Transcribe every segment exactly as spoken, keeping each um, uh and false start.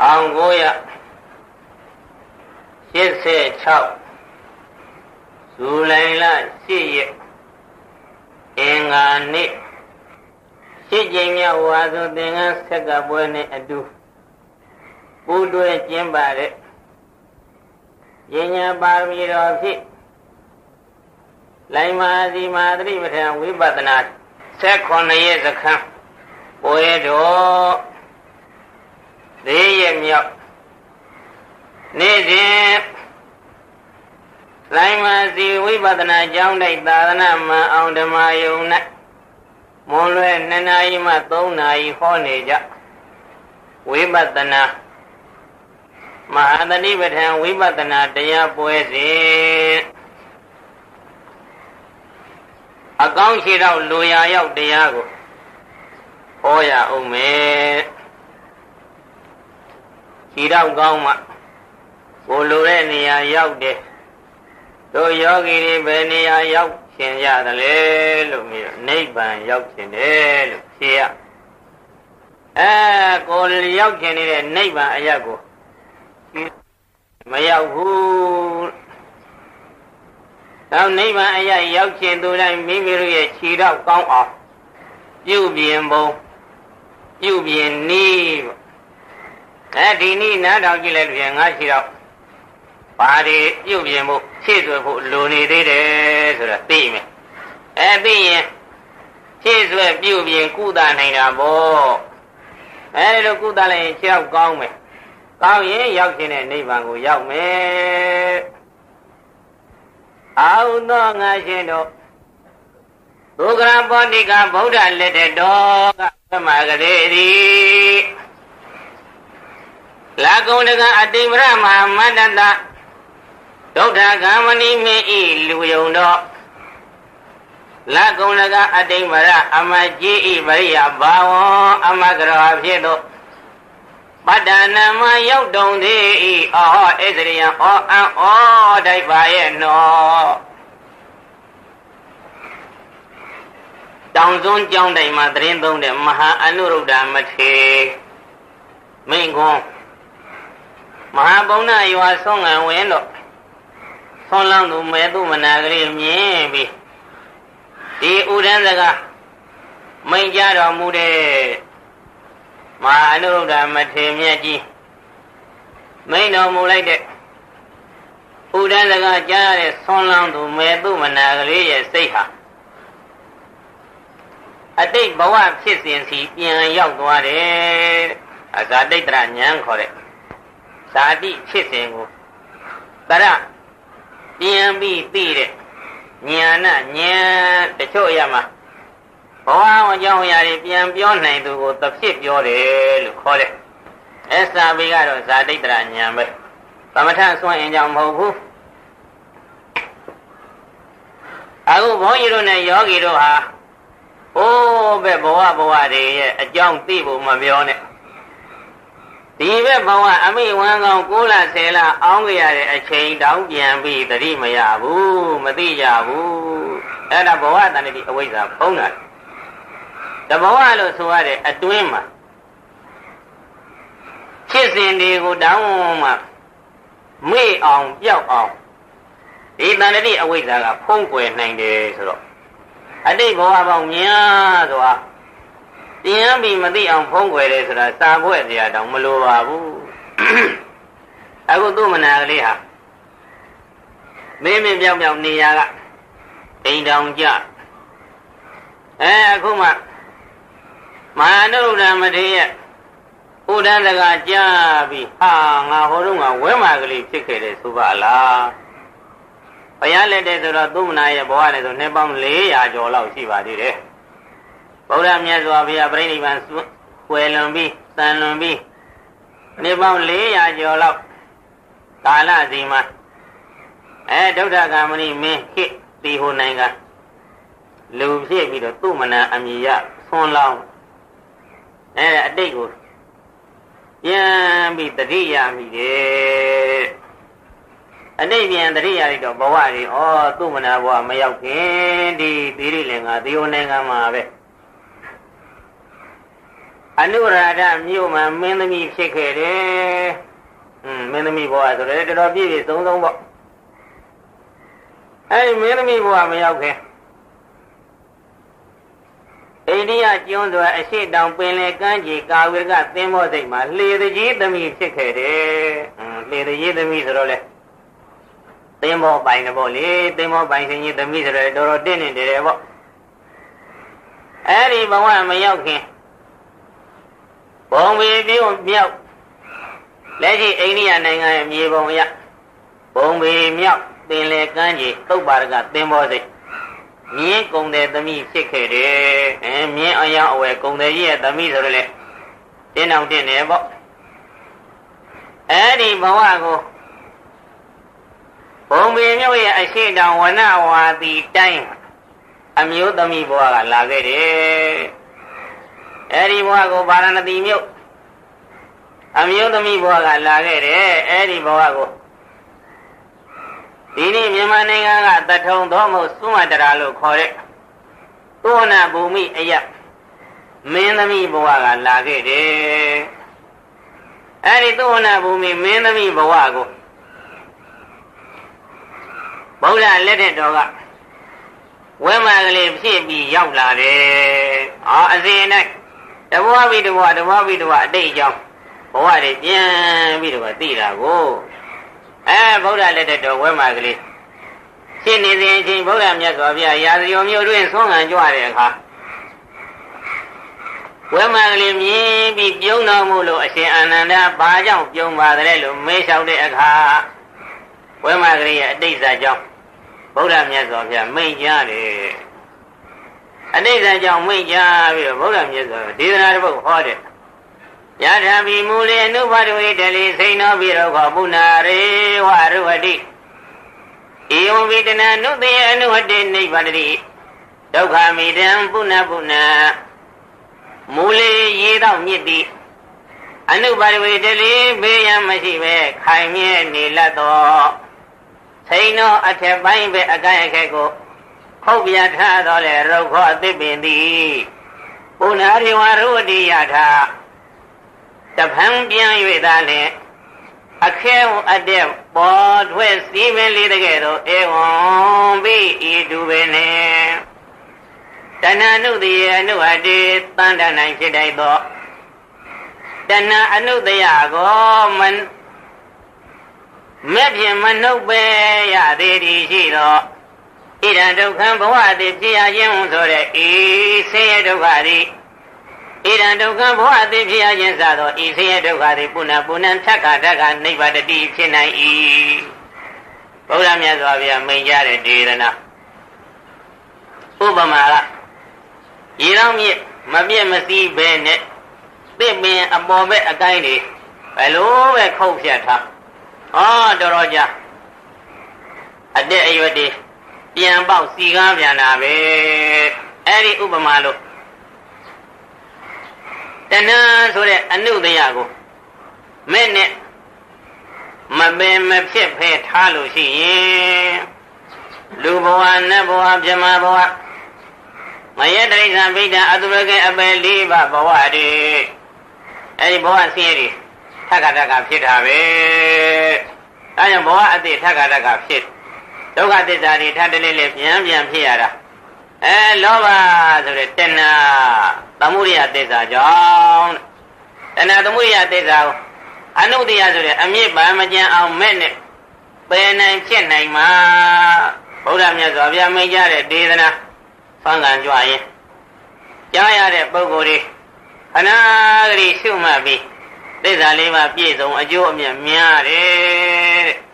အောင်ကိုရရှစ်ဆယ်၆ဇူလိုင်လရှစ်ရက်အင်္ဂါနေ့ရှစ်ကြိမ်မြောက်ဝါဆိုသင်္ကန်းဆက်ကပွဲနဲ့အတူပူးတွဲကျင်းပတဲ့ဉာဏ်ညာပါရမီတော်ဖြင့်လိုင်မာစီမာသတိပဋ္ဌာန်ဝိပဿနာဆက်ခုနှစ်ရက်စခန်းပွဲတော်လေးရက်မြောက်နေ့စဉ်လိုင်မာစီဝိပဿနာကျောင်းတိုက်သာသနာ့မှန်အောင်ဓမ္မယုံ၌မွန်လွဲနှစ်နာရီမှသုံးနာရီဟောနေကြဝိပဿနာမဟာသတိပဋ္ဌာန်ဝိပဿနာတရားပွဲစဉ်အကောင်းရှိတော့လူရာရောက်တရားကိုဟောရအောင်မယ်ရှိတော့ကောင်းမှကိုလိုတဲ့နေရာရောက်တယ်တို့ယောဂီတွေဘယ်နေရာရောက်ရှင်ကြသလဲလို့မြင်နိဗ္ဗာန်ရောက်ရှင်တယ်လို့ဖြေရအဲကိုရောက်ရှင်နေတဲ့နိဗ္ဗာန်အရာကိုမရောက်ဘူးတော့နိဗ္ဗာန်အရာရောက်ရှင်သူတိုင်းမိမိတို့ရဲ့ခြေတော့ကောင်းအောင်ပြုပြင်ပုံပြုပြင်နည်းပေါ့အဲဒီနည်းနားထောင်ကြည့်လိုက်လို့ငါခြေတော့ဘာတွေပြုပြင်ဖို့ဖြည့်ဆွဲဖို့လိုနေသေးတယ်ဆိုတာသိမယ်အဲသိရင်ဖြည့်ဆွဲပြုပြင်ကုသနိုင်တာပေါ့အဲဒီလိုကုသလိုက်ရင်ခြေတော့ကောင်းမယ်ကောင်းရင်ရောက်ခြင်းတဲ့နိဗ္ဗာန်ကိုရောက်မယ်အာဟုသောငါရှင်တို့ဒုက္ခရပောတိကဗုဒ္ဓလက်ထတော်ကပမဂရေတိလာကုံတကအတိမရမဟာမတ္တတဒုဋ္ဌဂမဏိမေဤလူယုံတော်လာကုံတကအတိမရအမကြီးဤပရိယဘာဝံအမကရောဖြစ်သောပတ္တနာမရောက်တုံသေးဤအောဟဣသရိယံဩအံဩတိုက်ပါရဲ့နောတောင်စွန်းကျောင်းတိုင်မှာသရင်သုံးတဲ့မဟာအနုရုဒ္ဓမထေမိန်ကွန်းမဟာဗုဒ္ဓရွာဆုံးငံဝင်တော့ဆွန်လောင်းသူမဲသူမနာကလေးမြင်ပြီးဒီဥဒန်းစကားမိန်ကြတော်မူတဲ့မဟာအနုရုဒ္ဓမထေမြတ်ကြီးမိန်တော်မူလိုက်တဲ့ဥဒန်းစကားကြားရတဲ့ဆွန်လောင်းသူမဲသူမနာကလေးရဲ့စိတ်ဟာအတိတ်ဘဝဖြစ်စဉ်စီပြန်ရောက်သွားတယ်အဇာတိတ်တရဉာဏ်ခေါ်တဲ့ဇာတိဖြစ်စဉ်ကိုတရပြန်ပြီးသိတဲ့ဉာဏ်နဲ့ဉာဏ်တချို့အရာမှာဘဝအကြောင်းအရာတွေပြန်ပြောနိုင်သူကိုသဖြစ်ပြောတယ်လို့ခေါ်တယ်အဲစာပေကတော့ဇာတိတ်တရဉာဏ်ပဲသမထဆွမ်းရင်ကြောင့်မဟုတ်ဘူးအခုဘုန်းကြီးတို့နဲ့ယောဂီတို့ဟာအိုးဘက်ဘဝဘဝတွေရဲ့အကြောင်းသိဖို့မပြောနဲ့ဒီဘက်ဘဝအမိဝမ်းကောင်းကိုးလဆယ်လအောင်းကြရတဲ့အချိန်တောင်းပြန်ပြီးတတိမရဘူးမသိကြဘူးအဲ့ဒါဘဝတဏှတိအဝိဇ္ဇာဖုံးတာတဘဝလို့ဆိုရတဲ့အတွင်းမှာဖြစ်စဉ်တွေကိုတောင်းမှမေ့အောင်ပြောက်အောင်ဒီတဏှတိအဝိဇ္ဇာကဖုံးကွယ်နိုင်တယ်ဆိုတော့အတိတ်ဘဝပေါင်းများစွာပြန်ပြီးမသိအောင်ဖုံးကွယ်တယ်ဆိုတာစာဖွဲ့စရာတောင်မလိုပါဘူးအခုသူ့မနာကလေးဟာမင်းမင်းပြောင်ပြောင်နေရကအိမ်တောင်ကြအဲအခုမှမဟာနုရုဒ္ဓမထေရရဲ့ဥဒန်းစကားကြားပြီးဟာငါဟိုတုန်းကဝဲမာကလေးဖြစ်ခဲ့တယ်ဆိုပါလားဘုရားလက်တဲ့ဆိုတော့သူမနာရဲ့ဘဝနဲ့ဆိုနှစ်ပေါင်းလေးရာကျော်လောက်ရှိပါသေးတယ်ဗုဒ္ဓမြတ်စွာဘုရားပြိဋိဘံကွယ်လွန်ပြီးတန်လွန်ပြီးနှစ်ပေါင်းလေးရာကျော်လောက်ကာလစီမှာအဲဒုဋ္ဌဂမဏိမင်းခေတီဟိုနိုင်ငံလူဖြစ်ပြီးတော့သူမနာအမိယဆွန်လောင်းအဲအတိတ်ကိုပြန်ပြီးတတိယမိတယ်အတိတ်ပြန်တတိယလိုက်တော့ဘဝတွေဩသူမနာဘဝမရောက်ခင်ဒီသီရိလင်္ကာသေယနိုင်ငံမှာပဲအနုရာဓမြို့မှာမင်းသမီးဖြစ်ခဲ့တယ်อืมမင်းသမီးဘဝဆိုတော့တော်တော်ပြည့်ပြည့်စုံစုံပေါ့အဲဒီမင်းသမီးဘဝမရောက်ခင်အိန္ဒိယကျွန်းစွာအရှိတောင်ပင်လယ်ကမ်းခြေကာဝေကသင်္ဘောစိတ်မှာလှေတကြီးသမီးဖြစ်ခဲ့တယ်อืมလှေတကြီးသမီးဆိုတော့လေသင်္ဘောပိုင်တယ်ပေါ့လေသင်္ဘောပိုင်ရှင်ကြီးသမီးဆိုတော့တော်တော်တင့်နေတယ်ပေါ့အဲ့ဒီဘဝမရောက်ခင်ဘုံဘီပြုံးမြောက်လက်ရှိအိန္ဒိယနိုင်ငံရဲ့မြေပုံအရဘုံဘီမြောက်ပင်လယ်ကမ်းခြေသုတ်ပါရကသင်္ဘောစိတ်မြင်းကုံတဲ့သမီးဖြစ်ခဲ့တယ်အဲမြင်းအယောင်အဝယ်ကုံတဲ့ကြီးရဲ့သမီးဆိုတော့လေတင်းအောင်တင်းနေပေါ့အဲ့ဒီဘဝကိုဘုံဘီမြောက်ရဲ့အရှိတောင်ဝနဝါတီတိုင်းအမျိုးသမီးဘဝကလာခဲ့တယ်အဲ့ဒီဘဝကိုဗာရာဏသီမြို့အမျိုးသမီးဘဝကလာခဲ့တယ်အဲ့ဒီဘဝကိုဒီနေ့မြန်မာနိုင်ငံကတထုံတော်မဟုတ်စွမတရာလို့ခေါ်တဲ့သောနာဘူမိအယမင်းသမီးဘဝကလာခဲ့တယ်အဲ့ဒီသောနာဘူမိမင်းသမီးဘဝကိုဗုဒ္ဓလက်ထက်တော်ကဝဲမကလေးဖြစ်ပြီးရောက်လာတယ်။အော်အစဉ်တိုင်းတဘဝပြီးတဘဝတဘဝပြီးတဘဝအတိတ်အကြောင်းဘဝတွေပြန်ပြီးတော့သိတာကိုအဲဗုဒ္ဓလက်ထက်တော်ဝဲမကလေးရှင်းနေစဉ်အချိန်ဗုဒ္ဓမြတ်စွာဘုရားရာဇဂောမြို့တွင်ဆုံးခံကြွတဲ့အခါဝဲမကလေးမြင်ပြီးပြုံးတော်မူလို့အရှင်အာနန္ဒာဘာကြောင့်ပြုံးပါတယ်လို့မေးလျှောက်တဲ့အခါဝဲမကလေးရဲ့အတိတ်စာကြောင့်ဗုဒ္ဓမြတ်စွာဘုရားမိန့်ကြားတယ်အတိတ်ဇာကြောင့်မိန့်ကြားပြီးတော့ဗုဒ္ဓမြတ်စွာဘုရားဒေသနာတစ်ပုဒ်ဟောတယ်ယထာဘိမူလေအနုဘဒဝိတလိစိန်သောပိရောခောပုဏ္ဏရေဝရုဝတိဧဝံဝိတနာနုတေအနုဟတိနိဗ္ဗာတိဒုက္ခမိတံပုဏ္ဏပုဏ္ဏမူလေရေတော့မြစ်သည်အနုဘဒဝိတလိဘေးရန်မရှိပဲခိုင်မြဲနေလတ်သောစိန်သောအထက်ပိုင်းပဲအကိုင်အခက်ကိုခုတ်ပြထားတော်လေရုပ်ခောအသစ်ပင်သည်ပုဏ္ဏရေဝရုဝတိယထာတဖန်ပြန်၍သာလျှင်အခဲအတဲ့ပေါ်ထွက်စီမင်းလေးတကယ်တော့ဧဝံပိဤသူပဲနဲ့တဏှာနုတရေအနုဟတိတန်တနိုင်ဖြစ်တိုက်သောတဏှာအနုတယကိုမမဲ့ဖြင့်မနှုတ်ပဲရသေးသည်ရှိသောဣဒံဒုက္ခံဘဝတိဖြစ်ရခြင်းဆိုတဲ့ဤဆင်းရဲဒုက္ခသည်ဣဒံဒုက္ခဘဝတိဖြစ်ရခြင်းစသောဤဆင်းရဲဒုက္ခသည်ပုဏ္ဏပုဏ္ဏဖြတ်ခါတက္ခနိဗ္ဗာတတိဖြစ်နိုင်၏ဘုရားမြတ်စွာဘုရားမိန့်ကြားတဲ့ဒေသနာဥပမာကရေတော်မြစ်မပြည့်မစည်းပဲနဲ့သစ်ပင်အပေါ်ဘက်အကိုင်းတွေဘယ်လိုပဲခုတ်ဖြတ်ထားအော်တော်တော်ကြာအတဲ့အရွယ်တွေပြန်ပေါက်စီကားပြန်တာပဲအဲ့ဒီဥပမာလို့တဏှာဆိုတဲ့အနုတယကိုမဲ့နဲ့မပင်မဖြစ်ဖဲထားလို့ရှိရင်လူဘဝနတ်ဘဝဗြဟ္မာဘဝမယတရိစ္ဆာန်ဗိဒ္ဓအတုရကေအပယ်လေးပါဘဝတွေအဲ့ဒီဘဝဆင်းရဲတွေထက္ကတကဖြစ်တာပဲဒါကြောင့်ဘဝအတိထက္ကတကဖြစ်ဒုက္ခသစ္စာတွေထပ်တလေးလေးပြန်ပြန်ဖြစ်ရတာအဲလောဘဆိုတဲ့တဏှာသမုဒိယသစ္စာကြောင့်တဏှာသမုဒိယသစ္စာကိုအနုတ္တိယဆိုတဲ့အမြင့်ပါမကြံအောင်မဲ့နဲ့ပယ်နိုင်ဖြစ်နိုင်မှာဗုဒ္ဓမြတ်စွာဘုရားမိန့်ကြားတဲ့ဒေသနာဖန်ကန်ကြွရင်ကြားရတဲ့ပုဂ္ဂိုလ်တွေခဏကလေးရှုမှတ်ပြီးသစ္စာလေးပါးပြည့်စုံအကျိုးအမြတ်များတယ်တဲ့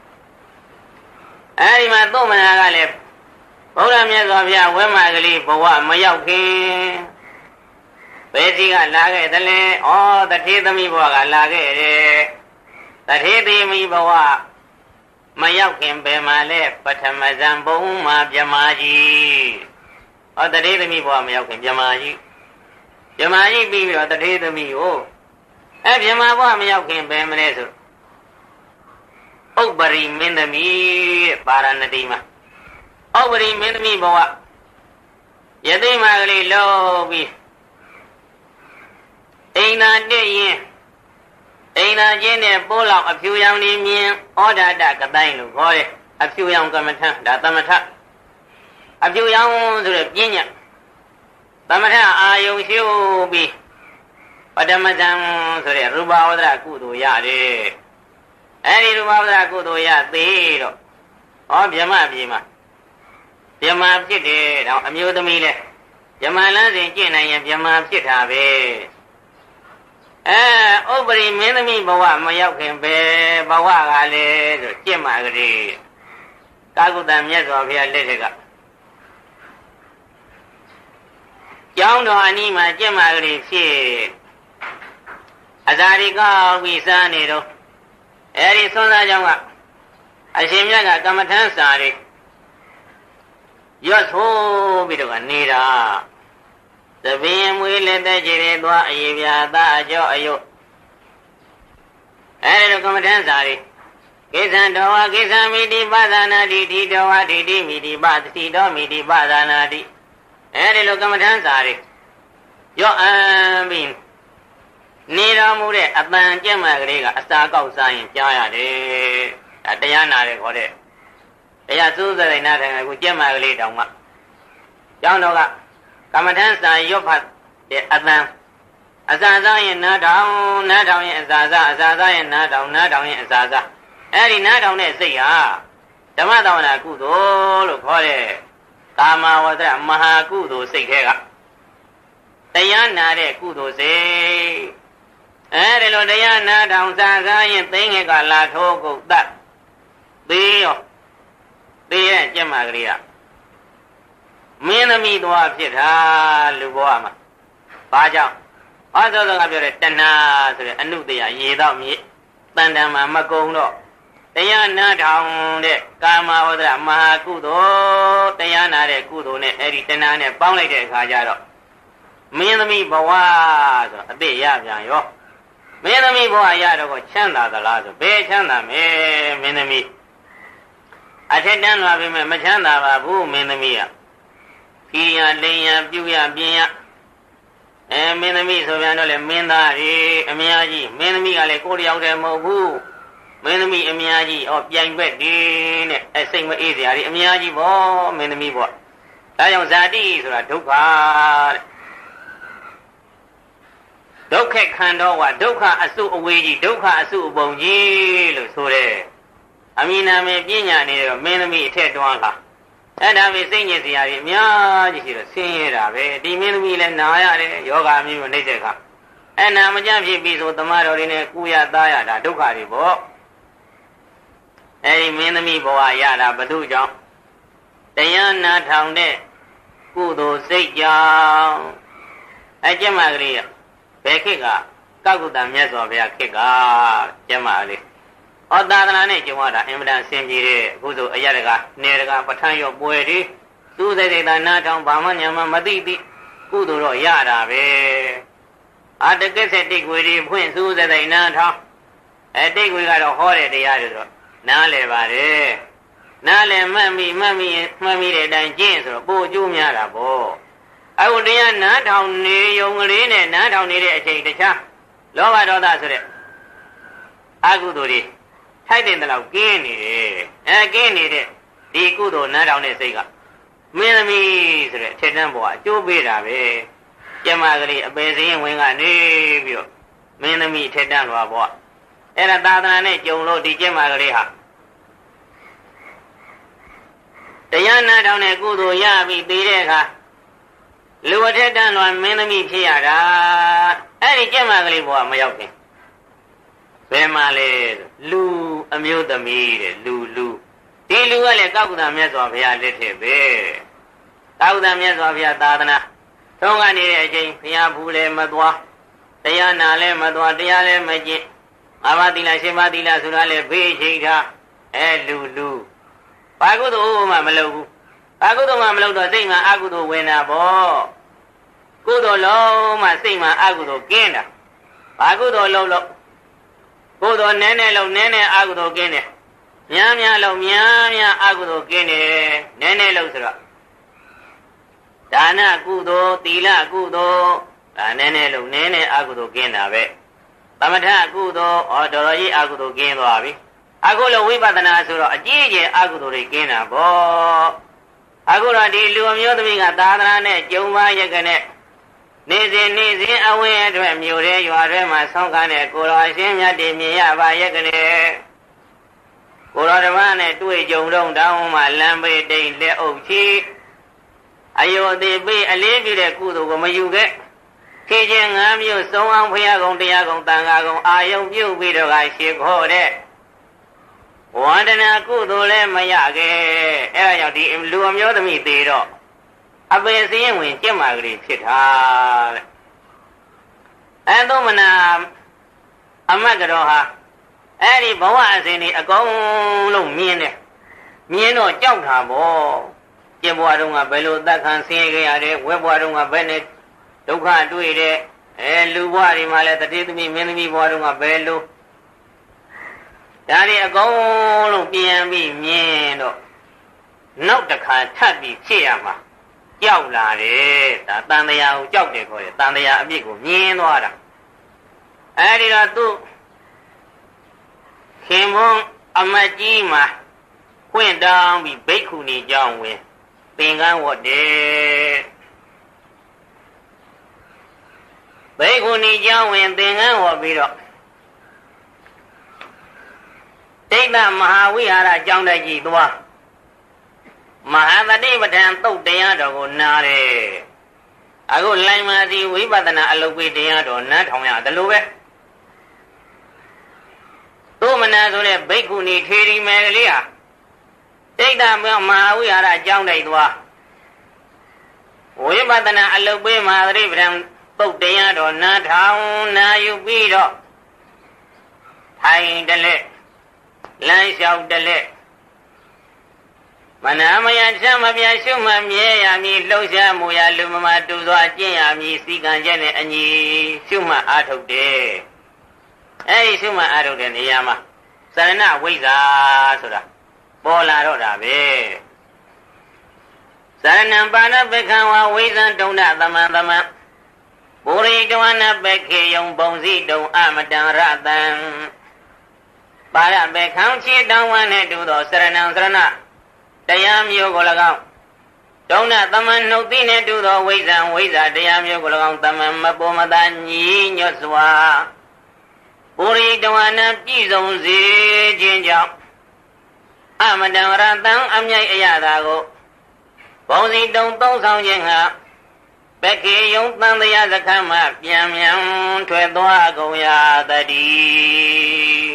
အဲဒီမှာသုမနာကလည်းဘုရားမြတ်စွာဘုရားဝဲမာကလေးဘဝမရောက်ခင်ဘယ်စီကလာခဲ့သလဲဩတထေသမီးဘဝကလာခဲ့တယ်တထေသမီးဘဝမရောက်ခင်ဘယ်မှာလဲပထမဇံဘုံမှာဗြဟ္မာကြီးဩတထေသမီးဘဝမရောက်ခင်ဗြဟ္မာကြီးဗြဟ္မာကြီးပြီးပြီးတော့တထေသမီးကိုအဲဗြဟ္မာဘဝမရောက်ခင်ဘယ်မလဲဆိုဥပ္ပရိမင်းသမီးပါရဏတိမှာဥပ္ပရိမင်းသမီးဘဝယသိမကလေးလုံးပြီးနာတဲ့ရင်အိမ်နာချင်းနဲ့ပိုးလောက်အဖြူရောင်နေမြင်ဩဒါတကတိုင်းလို့ခေါ်တယ်အဖြူရောင်ကမ္မထဒါသမထအဖြူရောင်ဆိုတဲ့ပြဉ္ညာသမထအာယုံရှုပြီးပထမဇံဆိုတဲ့ရူပဝဒရကုသိုလ်ရတယ်အဲဒီရူပဝဒရကုသိုလ်ရသေးတော့ဟောဗြဟ္မပြေမှာဗြဟ္မာဖြစ်တယ်တော့အမျိုးသမီးလဲဗြဟ္မာလန်းစဉ်ကျင့်နိုင်ရင်ဗြဟ္မာဖြစ်တာပဲအဲဥပရိမင်းသမီးဘဝမရောက်ခင်ပဲဘဝကလည်းဆိုကျင့်မှာကလေးကာကုတ္တမြတ်စွာဘုရားလက်ထက်ကကျောင်းတော်အနီးမှာကျင့်မှာကလေးဖြစ်အဇာတိကောက်ပြီးစားနေတော့အဲဒီဆွမ်းသားကျောင်းကအရှင်မြတ်ကကမ္မထမ်းစာတွေရွတ်ဆိုးပြီးတော့နေတာသဘင်မွေးလက်သက်ကြည်တွေသွားအရေးပြာသားအကျော်အယုတ်အဲဒီလိုကမ္မထမ်းစာတွေကိစ္ဆံတော်ဝါကိစ္ဆံမိတိပသနာတိတိတော်ဝါတိတိမိတိပသတိတော်မိတိပသနာတိအဲဒီလိုကမ္မထမ်းစာတွေရွတ်အံပြီးနေတော်မူတဲ့အပန်ကျက်မှကလေးကအစာကောက်စားရင်ကြားရတယ်ဒါတရားနာတယ်ခေါ်တဲ့တရားစိုးစရိုက်နာတယ်ကိုကျက်မှကလေးတောင်မှကျောင်းတော်ကကမ္မထမ်းစာရွတ်ဖတ်တဲ့အပန်အစာစားရင်နားထောင်နားထောင်ရင်အစာစားအစာစားရင်နားထောင်နားထောင်ရင်အစာစားအဲဒီနားထောင်တဲ့စိတ်ဟာဓမ္မသဝနာကုသိုလ်လို့ခေါ်တဲ့ကာမဝတ္တမဟာကုသိုလ်စိတ်ထဲကတရားနာတဲ့ကုသိုလ်စိတ်အဲဒီလိုတရားနာထောင်စားစားရင်သိငယ်ကလာထိုးကုတ်တတ်သေးရောသေးရဲ့ကျက်မှကလေးကမင်းသမီးသွားဖြစ်တာလူဘဝမှာဘာကြောင့်ဩဇောကပြောတဲ့တဏှာဆိုတဲ့အနုတ္တရရေတော့မြေတန်တန်မှာမကုံတော့တရားနာထောင်တဲ့ကာမဝဒ္ဒမဟာကုသိုလ်တရားနာတဲ့ကုသိုလ်နဲ့အဲ့ဒီတဏှာနဲ့ပေါင်းလိုက်တဲ့အခါကျတော့မင်းသမီးဘဝဆိုအသိရပြန်ရောမင်းသမီးဘဝရတော့ချမ်းသာသလားဆိုဘယ်ချမ်းသာမဲမင်းသမီးအထက်တန်းလာပြီမဲ့မချမ်းသာပါဘူးမင်းသမီးကခီးရလိန်ရပြုရပြင်းရအဲမင်းသမီးဆိုပြန်တော့လေမင်းသားကြီးအများကြီးမင်းသမီးကလည်းကိုယ်တယောက်တည်းမဟုတ်ဘူးမင်းသမီးအများကြီးဩပြိုင်ဘက်ဒီနဲ့အဲစိတ်မအေးစရာတွေအများကြီးပေါ့မင်းသမီးပေါ့ဒါကြောင့်ဇာတိဆိုတာဒုက္ခတဲ့ဒုက္ခခန္ဓာဝဒုက္ခအစုအဝေးကြီးဒုက္ခအစုအပုံကြီးလို့ဆိုတဲ့အမိနာမေပညာနေတော့မင်းသမီးအထက်တွန်းလာအဲ့ဒါပဲစိတ်ညစ်စရာကြီးအများကြီးရှိတော့ဆင်းရဲတာပဲဒီမင်းသမီးလည်းနာရတယ်ယောဂမျိုးနှိမ့်တဲ့အခါအဲ့နာမကြဖြစ်ပြီဆိုတမတော်တွေနဲ့ကုရသားရတာဒုက္ခတွေပေါ့အဲ့ဒီမင်းသမီးဘဝရတာဘု து ကြောင့်တရားနာထောင်တဲ့ကုသိုလ်စိတ်ကြောင့်အကျမကလေးရဘယ်ခေတ်ကကောက်ကုတ္တမြတ်စွာဘုရားခေတ်ကကျမလေးဩသာသနာနဲ့ကျုံရတာအင်မတန်ဆင်ပြေတဲ့အခုဆိုအရတကနေတကပဋ္ဌာန်းရောပွဲတွေသူစိတ်စိတ်သာနာထောင်ဘာမှညာမှမသိသိကုသိုလ်တော့ရတာပဲအာတကိစ္စတိတ်ွေတွေဖွင့်သူစိတ်စိတ်နာထောင်အဲတိတ်ွေကတော့ဟောတဲ့တရားတွေဆိုတော့နားလည်ပါတယ်နားလည်မှတ်မိမှတ်မိမှတ်မိတဲ့အတိုင်းကျင့်ဆိုတော့ပို့အကျိုးများတာပေါ့အခုတရားနားထောင်နေုံကလေးနဲ့နားထောင်နေတဲ့အချိန်တခြားလောဘဒေါသဆိုတဲ့အကုသိုလ်တွေထိုက်တဲ့လောက်ကင်းနေတယ်အဲကင်းနေတဲ့ဒီကုသိုလ်နားထောင်တဲ့စိတ်ကမင်းသမီးဆိုတဲ့အထက်တန်းဘဝအကျိုးပေးတာပဲကျမကလေးအပေစင်းဝင်ကနေပြီးတော့မင်းသမီးအထက်တန်းလွာဘဝအဲ့ဒါသာသနာနဲ့ကြုံလို့ဒီကျမကလေးဟာတရားနာထောင်တဲ့ကုသိုလ်ရပြီးပြီးတဲ့အခါလူအထက်တန်းလွာမင်းသမီးဖြစ်ရတာအဲ့ဒီကျမကလေးဘဝမရောက်ခင်ဘယ်မှာလဲလူအမျိုးသမီးတဲ့လူလူဒီလူကလည်းကောက်ကုတ္တမြတ်စွာဘုရားလက်ထက်ပဲကောက်ကုတ္တမြတ်စွာဘုရားသာသနာသုံးကနေတဲ့အချိန်ဘုရားဘူးလည်းမသွားတရားနာလည်းမသွားတရားလည်းမကျင့်ငါးပါးသီလရှင်းပါးသီလဆိုတာလည်းဘေးချိတ်ထားအဲလူလူဘာကုသိုလ်မှမလုပ်ဘူးဘာကုသိုလ်မှမလုပ်တော့စိတ်မှာအကုသိုလ်ဝင်တာပေါ့ကုသိုလ်လုံးမှစိတ်မှာအကုသိုလ်ကင်းတာဘာကုသိုလ်လုံးလို့ကုသိုလ်နည်းနည်းလုံးနည်းနည်းအကုသိုလ်ကင်းတယ်များများလုံးများများအကုသိုလ်ကင်းတယ်နည်းနည်းလုံးဆိုတော့ဒါနကုသိုလ်သီလကုသိုလ်ဒါနည်းနည်းလုံးနည်းနည်းအကုသိုလ်ကင်းတာပဲသမထအကုသိုလ်ဩတော်တော်ကြီးအကုသိုလ်ကင်းသွားပြီအခုလိုဝိပဿနာဆိုတော့အကြီးအကျယ်အကုသိုလ်တွေကင်းတာပေါ့အခုတော့ဒီလူအမျိုးသမီးကသာသနာနဲ့ကျုံပါရက်ကနဲ့နေစဉ်နေစဉ်အဝင်းအတွက်မြို့ရဲရွာထဲမှာဆောင်းကားတဲ့ကိုတော်အရှင်မြတ်တည်မြင်ရပါရက်ကနဲ့ကိုတော်ဓမ္မနဲ့တွေ့ကြုံတော့တောင်းမှလမ်းပေတိတ်လက်အုပ်ချီအယောသေးပေးအလေးပြုတဲ့ကုသိုလ်ကိုမယူခဲ့ခေချင်းငါးမျိုးစုံအောင်ဖရာကုံတရားကုံတန်ခါကုံအာယုံပြုတ်ပြီးတော့ကရှေခေါ်တဲ့ဝန္ဒနာကုသိုလ်လည်းမရခဲ့အဲဒါကြောင့်ဒီလူအမျိုးသမီးသေးတော့အပေစရင်ဝင်ကျင့်မာကလေးဖြစ်တာတဲ့အဲသုံးမနာအမတ်ကတော့ဟာအဲ့ဒီဘဝအစဉ်ဒီအကုန်လုံးမြင်တယ်မြင်တော့ကြောက်တာပေါ့ကျင့်ဘဝတုန်းကဘယ်လိုသက်ခံဆင်းရဲခဲ့ရတယ်ဝဲဘဝတုန်းကဘယ်နဲ့ဒုက္ခတွေ့တဲ့အဲလူဘဝတွေမှာလည်းတတိသမီးမင်းသမီးဘဝတုန်းကဘယ်လိုဒါတွေအကုန်လုံးပြန်ပြီးမြင်တော့နောက်တစ်ခါထပ်ပြီးဖြစ်ရမှာကြောက်လာတယ်ဒါတန်တရားကိုကြောက်တယ်ခေါ်တယ်တန်တရားအပြစ်ကိုမြင်သွားတာအဲဒီတော့သူခင်မွန်းအမတ်ကြီးမှာခွင့်တောင်းပြီးဘိက္ခုနီကျောင်းဝင်သင်္ကန်းဝတ်တယ်ဘိက္ခုနီကျောင်းဝင်သင်္ကန်းဝတ်ပြီးတော့ဒိဋ္ဌမဟာဝိဟာရကျောင်းတိုက်ကြီးသွားမဟာသတိပဋ္ဌာန်သုတ်တရားတော်ကိုနားတယ်အခုလိုင်မာစီဝိပဿနာအလုပ်ပေးတရားတော်နားထောင်ရတယ်လို့ပဲသုမနာဆိုတဲ့ဘိက္ခုနီထေရီမယ်ကလေးဟာဒိဋ္ဌမဟာဝိဟာရကျောင်းတိုက်သွားဝိပဿနာအလုပ်ပေးမဟာသတိပဋ္ဌာန်သုတ်တရားတော်နားထောင်နာယူပြီးတော့ထိုင်တလက်လမ်းလျှောက်တလက်မနာမယချမ်းမပြရှုမှမြဲရမည်လှုပ်ရှားမှုရလူမမတူစွာကျင့်ရမည်စီကံချက်နဲ့အညီရှုမှအားထုတ်တယ်အဲဒီရှုမှအားထုတ်တဲ့နေရာမှာစရဏဝိဇ္ဇာဆိုတာပေါ်လာတော့တာပဲစရဏံပါဏပက္ခဝဝိဇ္ဇံတုံဒသမံသမံပုရိတဝနပက္ခေယံပုံစီတုံအမတံရတံပါရပက္ခံချေတောင်းဝနဲ့တူသောစရဏံစရဏတရားမျိုးကို၎င်းတုံဒသမံနှုတ်သိနဲ့တူသောဝိဇ္ဇံဝိဇ္ဇာတရားမျိုးကို၎င်းသမံမပေါ်မသာညီညွတ်စွာပုရိတဝနပြည့်စုံစေခြင်းကြောင့်အမတံရတံအမြိုက်အရသာကိုဘုံစီတုံသုံးဆောင်ခြင်းဟာပက္ခေယုံတန်တရားစခန်းမှပြန်မြန်ထွက်သွားကုန်ရသတည်း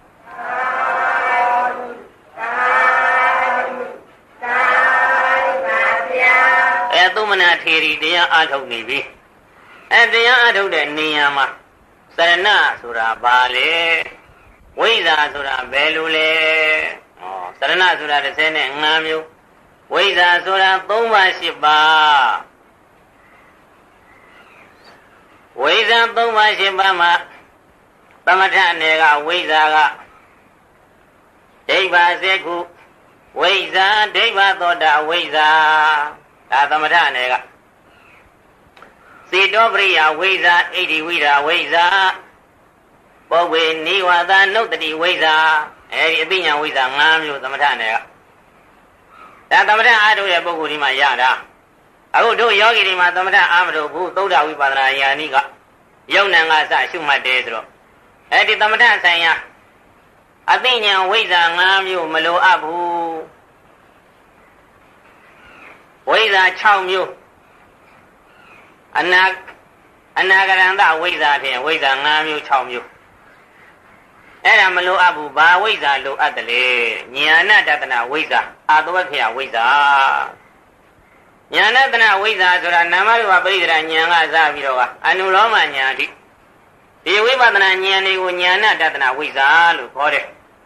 အဲသုမနာထေရီတရားအထုတ်နေပြီအဲတရားအထုတ်တဲ့နေရာမှာစရဏဆိုတာဘာလဲဝိဇ္ဇာဆိုတာဘယ်လိုလဲဩစရဏဆိုတာတစ်ဆယ်နဲ့ငါးမျိုးဝိဇ္ဇာဆိုတာသုံးပါးရှစ်ပါးဝိဇ္ဇာသုံးပါးရှစ်ပါးမှာသမထနယ်ကဝိဇ္ဇာကဒိဗ္ဗစက္ခုဝိဇ္ဇာဒိဗ္ဗသောတာဝိဇ္ဇာဒါသမထနယ်ကစေတောပရိယဝိဇ္ဇာဣတိဝိရာဝိဇ္ဇာပုဗ္ဗေနိဝါဒနုတ္တိဝိဇ္ဇာအဲဒီအသိဉာဏ်ဝိဇ္ဇာ၅မျိုးသမထနယ်ကဒါသမထအားထုတ်တဲ့ပုဂ္ဂိုလ်ဒီမှာရတာအခုတို့ယောဂီတွေမှာသမထအားမထုတ်ဘူးသုဒ္ဓဝိပဿနာဉာဏ်ဤကယုံနံကစရှုမှတ်တယ်ဆိုတော့အဲဒီသမထဆိုင်ရာအသိဉာဏ်ဝိဇ္ဇာ၅မျိုးမလိုအပ်ဘူးဝိဇ္ဇာ၆မျိုးအနာအနာဂရန္တဝိဇ္ဇာဖြင့်ဝိဇ္ဇာ၅မျိုး၆မျိုးအဲ့ဒါမလိုအပ်ဘူးဘာဝိဇ္ဇာလိုအပ်တယ်လေဉာဏတတနာဝိဇ္ဇာအာတဝက္ခယဝိဇ္ဇာဉာဏတနာဝိဇ္ဇာဆိုတာနာမရူပပရိဒရာဉာဏ်ကစပြီးတော့ကအနုလောမဉာဏ်အထိဒီဝိပဿနာဉာဏ်တွေကိုဉာဏတတနာဝိဇ္ဇာလို့ခေါ်တယ်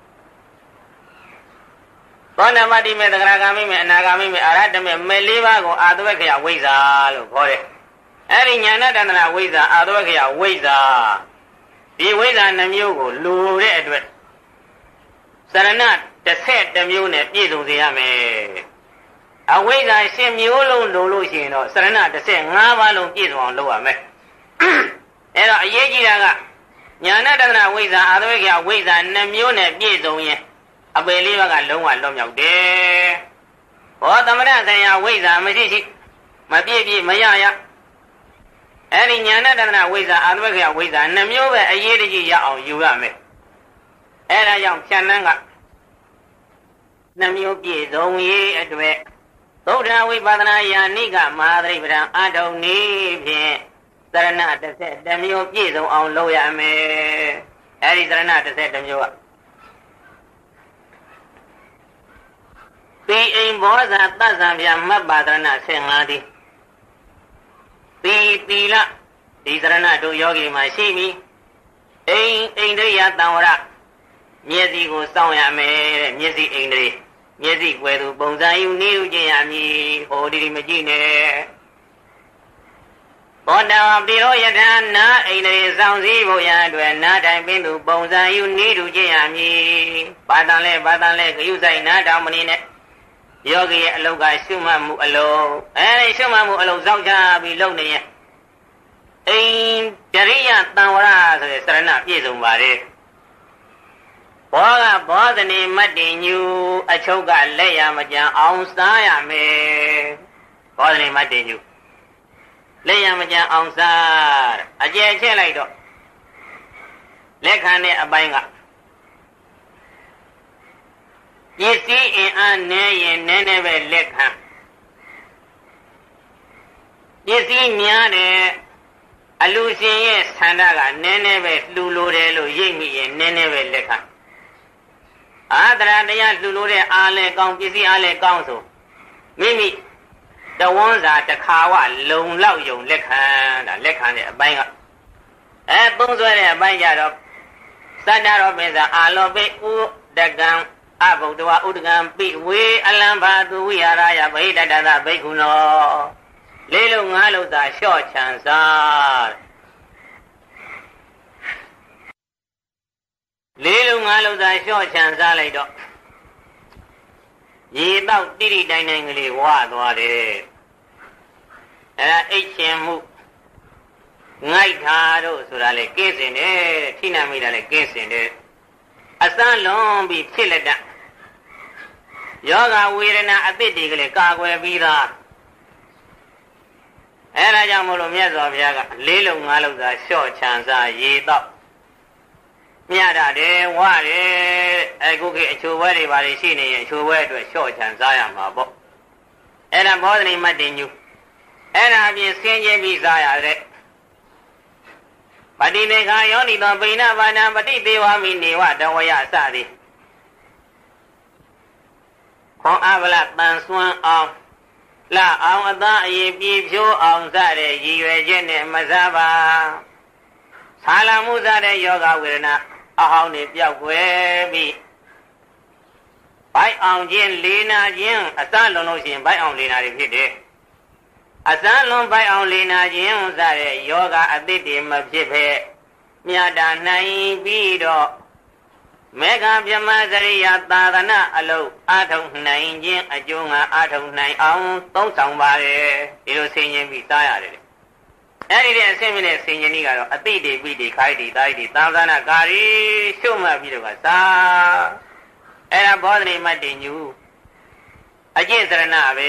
သောဏပတိမေသဂရဂမိမေအနာဂမိမေအာရတမေမေလေးပါးကိုအာတဝက္ခယဝိဇ္ဇာလို့ခေါ်တယ်အဲ့ဒီဉာဏတတနာဝိဇ္ဇာအာတဝက္ခယဝိဇ္ဇာဒီဝိဇ္ဇာနှမျိုးကိုလိုတဲ့အတွက်စရဏတစ်ဆက်တစ်မျိုးနဲ့ပြည့်စုံစေရမယ်အဝိဇ္ဇာရှစ်မျိုးလုံးလိုလို့ရှိရင်တော့စရဏတစ်ဆက်၅ပါးလုံးပြည့်စုံအောင်လုပ်ရမယ်အဲ့တော့အရေးကြီးတာကညာဏတဒနာဝိဇ္ဇာအာသဝိကဝိဇ္ဇာနှမျိုးနဲ့ပြည့်စုံရင်အပယ်လေးပါးကလုံးဝလွတ်မြောက်တယ်။ဘောသမဏဆရာဝိဇ္ဇာမရှိရှိမပြည့်ပြည့်မရရအဲ့ဒီညာဏတဒနာဝိဇ္ဇာအာသဝိကဝိဇ္ဇာနှမျိုးပဲအရေးတကြီးရအောင်ယူရမယ်။အဲ့ဒါကြောင့်ဖြန့်နှန်းကနှမျိုးပြည့်စုံရေးအတွက်သုဒ္ဓဝိပဿနာယာနိကမဟာသရိပ္ပံအာထုံနည်းဖြင့်သရဏတစ်ဆက်တစ်မျိုးပြည့်စုံအောင်လုပ်ရမယ်။အဲဒီသရဏတစ်ဆက်တစ်မျိုးကပိအိမ်ဘောဇာသစ္စာပြမတ်ပါသရဏဆယ်ငါးဒီပိပိလဒီသရဏတို့ယောဂီမှာရှိပြီ။အိမ်အိန္ဒြိယတံဝရမျက်စိကိုစောင့်ရမယ်တဲ့မျက်စိအိန္ဒြိမျက်စိကွယ်သူပုံစံယူနေလူချင်းရမည်ဟိုဒီဒီမကြည့်နဲ့ဘောတဝပိရောယထာနာအိန္ဒြေဆောင်စည်းဖို့ရအတွက်နားတိုင်ပင်သူပုံစံယူနေလူချင်းရမည်ဘာတန်လဲဘာတန်လဲဂယုဆိုင်နားတောင်မနေနဲ့ယောဂီရဲ့အလုတ်ကရှုမှတ်မှုအလုံးအဲဒီရှုမှတ်မှုအလုံးစောင့်ချပြီးလုပ်နေရင်အိန္ဒြိယတံဝရဆိုတဲ့စရဏပြည့်စုံပါလေဘောကဘောဇနီမတ်တင်ညူအချုပ်ကလက်ရမကြံအောင်စားရမယ်ဘောဇနီမတ်တင်ညူလက်ရမကြံအောင်စားအကျယ်ချက်လိုက်တော့လက်ခံတဲ့အပိုင်းကပစ္စည်းအင်အားနည်းရင်နည်းနည်းပဲလက်ခံပစ္စည်းများတယ်အလူရှင်ရဲ့ဆန္ဒကနည်းနည်းပဲလှူလိုတယ်လို့ရိပ်မိရင်နည်းနည်းပဲလက်ခံအာတရတရားလှူလို့တဲ့အားလဲကောင်းပစ္စည်းအားလဲကောင်းဆိုမိမိတဝန်းစာတစ်ခါဝလုံလောက်ယုံလက်ခံတာလက်ခံတဲ့အပိုင်းကအဲသုံးဆွဲတဲ့အပိုင်းကြတော့သတ္တရောပိသအာလောပိဥဒကံအဘုဒ္ဓဝဥဒကံပိဝေအလံဘာသူဝိဟာရယဗိဒတတဘိက္ခုနောလေးလုံးငါးလုံးသာလျှော့ချန်စားလေးလုံးငါးလုံးသာလျှော့ချန်စားလိုက်တော့ရေတော့တိတိတိုင်းတိုင်းကလေးဝါသွားတယ်အဲဒါအိတ်ရှင်မှုငိုက်တာတို့ဆိုတာလေကင်းစင်တယ်ထိနာမိတာလေကင်းစင်တယ်အစမ်းလွန်ပြီးဖြစ်လက်တယောဂဝေဒနာအသစ်တွေကလေးကာကွယ်ပြီးသားအဲဒါကြောင့်မို့လို့မြတ်စွာဘုရားကလေးလုံးငါးလုံးသာလျှော့ချန်စားရေတော့မြတ်တာတယ်ဝရတယ်အခုကအချိုးဘွဲတွေပါလေရှိနေရင်အချိုးဘွဲအတွက်လျှော့ချန်စားရမှာပေါ့အဲ့ဒါဘောဓနိမတ်တင်ညူအဲ့ဒါအပြင်ဆင်းကျင်းပြီးစားရတဲ့ပတိမေခာယောနိသောပိဏဘာနာပတိသေးဝါမိနေဝတဝယစသည်ခွန်အဗလတန်ဆွမ်းအောင်လှအောင်အသားအည်ပြည့်ဖြိုးအောင်စတဲ့ရည်ရွယ်ချက်နဲ့မစားပါဆာလမှုစတဲ့ယောဂဝေဒနာအဟောင်းတွေပျောက်ွယ်ပြီးဘိုက်အောင်ခြင်းလေးနာခြင်းအစလွန်လို့ရှိရင်ဘိုက်အောင်လေးနာတွေဖြစ်တယ်အစလွန်ဘိုက်အောင်လေးနာခြင်းစတဲ့ယောဂအသစ်တွေမဖြစ်ဘဲမြတ်တာနိုင်ပြီးတော့မေဃဗြဟ္မစရိယသာသနာအလုံးအာထုံနိုင်ခြင်းအကျိုးငါအာထုံနိုင်အောင်သုံးဆောင်ပါလေဒီလိုဆင်ခြင်ပြီးစားရတယ်အဲ့ဒီတဲ့အဆင့်မြင့်တဲ့ဆင်ခြင်နည်းကတော့အတိတေပိတေခိုက်တေတာတိသာသနာကာရီရှုမှတ်ပြီးတော့ကစားအဲ့ဒါဘောဓနိမတ်တင်ညူအကျင့်စရဏပဲ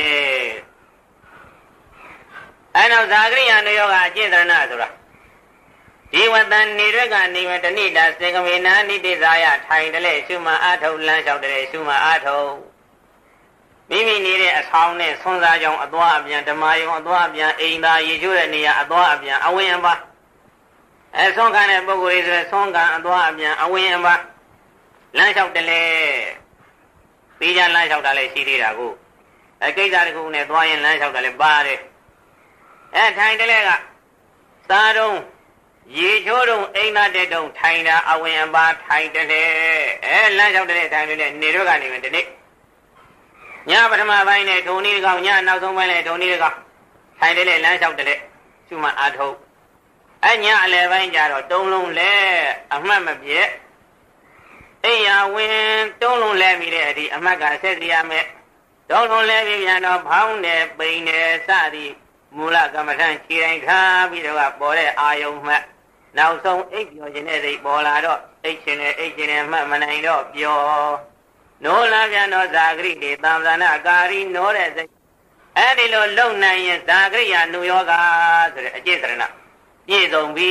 အဲ့တော့ဇာကရိယာနယောကအကျင့်စရဏဆိုတာဒီဝတ္တန်နေရကနေဝတ္တနိတာစေကမေနာနိတိဇာယထိုင်တယ်လေရှုမှအာထုံလမ်းလျှောက်တယ်ရှုမှအာထုံမိမိနေတဲ့အဆောင်နဲ့ဆွမ်းစားကြောင်အသွားအပြန်ဓမ္မယုံအသွားအပြန်အိမ်သာရေချိုးတဲ့နေရာအသွားအပြန်အဝင်အပါအဲဆွမ်းခံတဲ့ပုဂ္ဂိုလ်တွေဆိုဆွမ်းခံအသွားအပြန်အဝင်အပါလမ်းလျှောက်တယ်လေပြီးကြလမ်းလျှောက်တာလည်းရှိသေးတာကိုအဲကိစ္စတခုနဲ့သွားရင်လမ်းလျှောက်တာလည်းပါတယ်အဲထိုင်တယ်လေကစားတော့ရေချိုးတော့အိမ်သားတဲ့တုံထိုင်တာအဝင်အပါထိုင်တယ်လေအဲလမ်းလျှောက်တဲ့ထိုင်တယ်လေနေတော့ကနေမယ်ဒီနေ့ညပထမပိုင်းနဲ့ဒုံနည်းကောင်ညနောက်ဆုံးပိုင်းနဲ့ဒုံနည်းကောင်ထိုင်တယ်လေလမ်းလျှောက်တယ်လေရှုမှအာထုတ်အညအလယ်ပိုင်းကျတော့တုံးလုံးလဲအမှတ်မပြည့်အိယာဝင်တုံးလုံးလဲပြီးတဲ့အဒီအမှတ်ကဆက်စီရမယ်တုံးလုံးလဲပြီးပြန်တော့ဖောင်းတယ်ပိန်တယ်စသည်မမူလကမ္မထံခြေတိုင်းထားပြီးတော့ပေါ်တဲ့အာယုံမှတ်နောက်ဆုံးအိပ်ပျော်ခြင်းနဲ့စိတ်ပေါ်လာတော့အိပ်ခြင်းနဲ့အိပ်ခြင်းနဲ့မှတ်မနိုင်တော့ပျော်နိုးလာပြန်တော့ဇာဂရိတေသံသနာကာရီနိုးတဲ့စိတ်အဲ့ဒီလိုလုံနိုင်ရင်ဇာဂရိယာနုယောဂဆိုတဲ့အကျင့်စရဏပြည့်စုံပြီ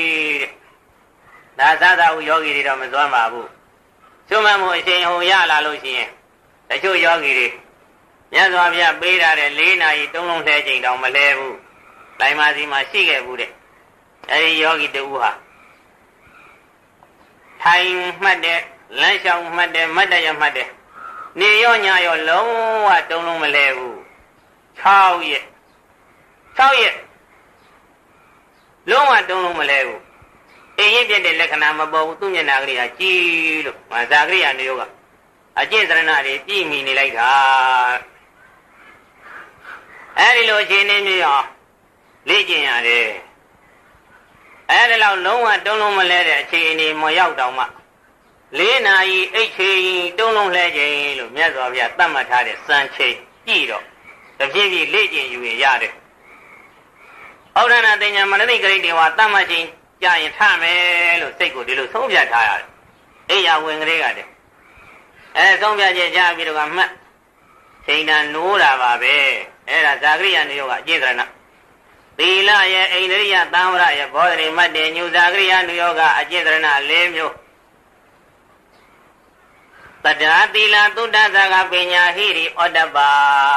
တဲ့ဒါသာသာဟုယောဂီတွေတော့မစွမ်းပါဘူးကျွမ်းမမှုအချိန်ဟိုရလာလို့ရှိရင်တချို့ယောဂီတွေမြတ်စွာဘုရားပေးထားတဲ့၄နာရီတုံးလုံးလှဲချိန်တောင်မလဲဘူးတိုင်မာစီမှာရှိခဲ့ဘူးတဲ့အဲဒီယောဂီတူဟာထိုင်မှတ်တဲ့လမ်းလျှောက်မှတ်တဲ့မတ်တရမှတ်တဲ့နေရောညရောလုံးဝတုံးလုံးမလဲဘူး၆ရက်၆ရက်လုံးဝတုံးလုံးမလဲဘူးအိမ်ရင်ပြတဲ့လက္ခဏာမပေါ်ဘူးသူ့မျက်နှာကလေးဟာကြည်လို့ဇာဂရိယာနုယောကအကျင့်စရဏတွေပြည့်မီနေလိုက်တာအဲဒီလိုအခြေအနေမျိုးရောလေ့ကျင့်ရတယ်အဲဒီလောက်လုံးဝတုံးလုံးမလဲတဲ့အခြေအနေမရောက်တော့မှ၄နာရီအိတ်ချိန်တုံးလုံးလဲချိန်လို့မြတ်စွာဘုရားသတ်မှတ်ထားတဲ့စံချိန်ကြည့်တော့တဖြည်းဖြည်းလေ့ကျင့်ယူရင်ရတယ်ဩဒနာတင်ညာမနတိဂရိတေဝသတ်မှတ်ချိန်ကြာရင်ထမယ်လို့စိတ်ကိုဒီလိုဆုံးဖြတ်ထားရတယ်အိယာဝင်ကလေးကတည်းအဲဆုံးဖြတ်ချက်ကြားပြီးတော့မှတ်ချိန်တန်နိုးတာပါပဲအဲ့ဒါဇာဂရိယနုယောကအကျင့်စရဏသီလရဲ့အိန္ဒြိယသံဝရရဲ့ဘောဓိမတ်တေညုဇာဂရိယနုယောကအကျင့်စရဏ၄မျိုးတတ္ထာသီလသုဒ္ဓဇာကပညာဟိရိဩတ္တပါ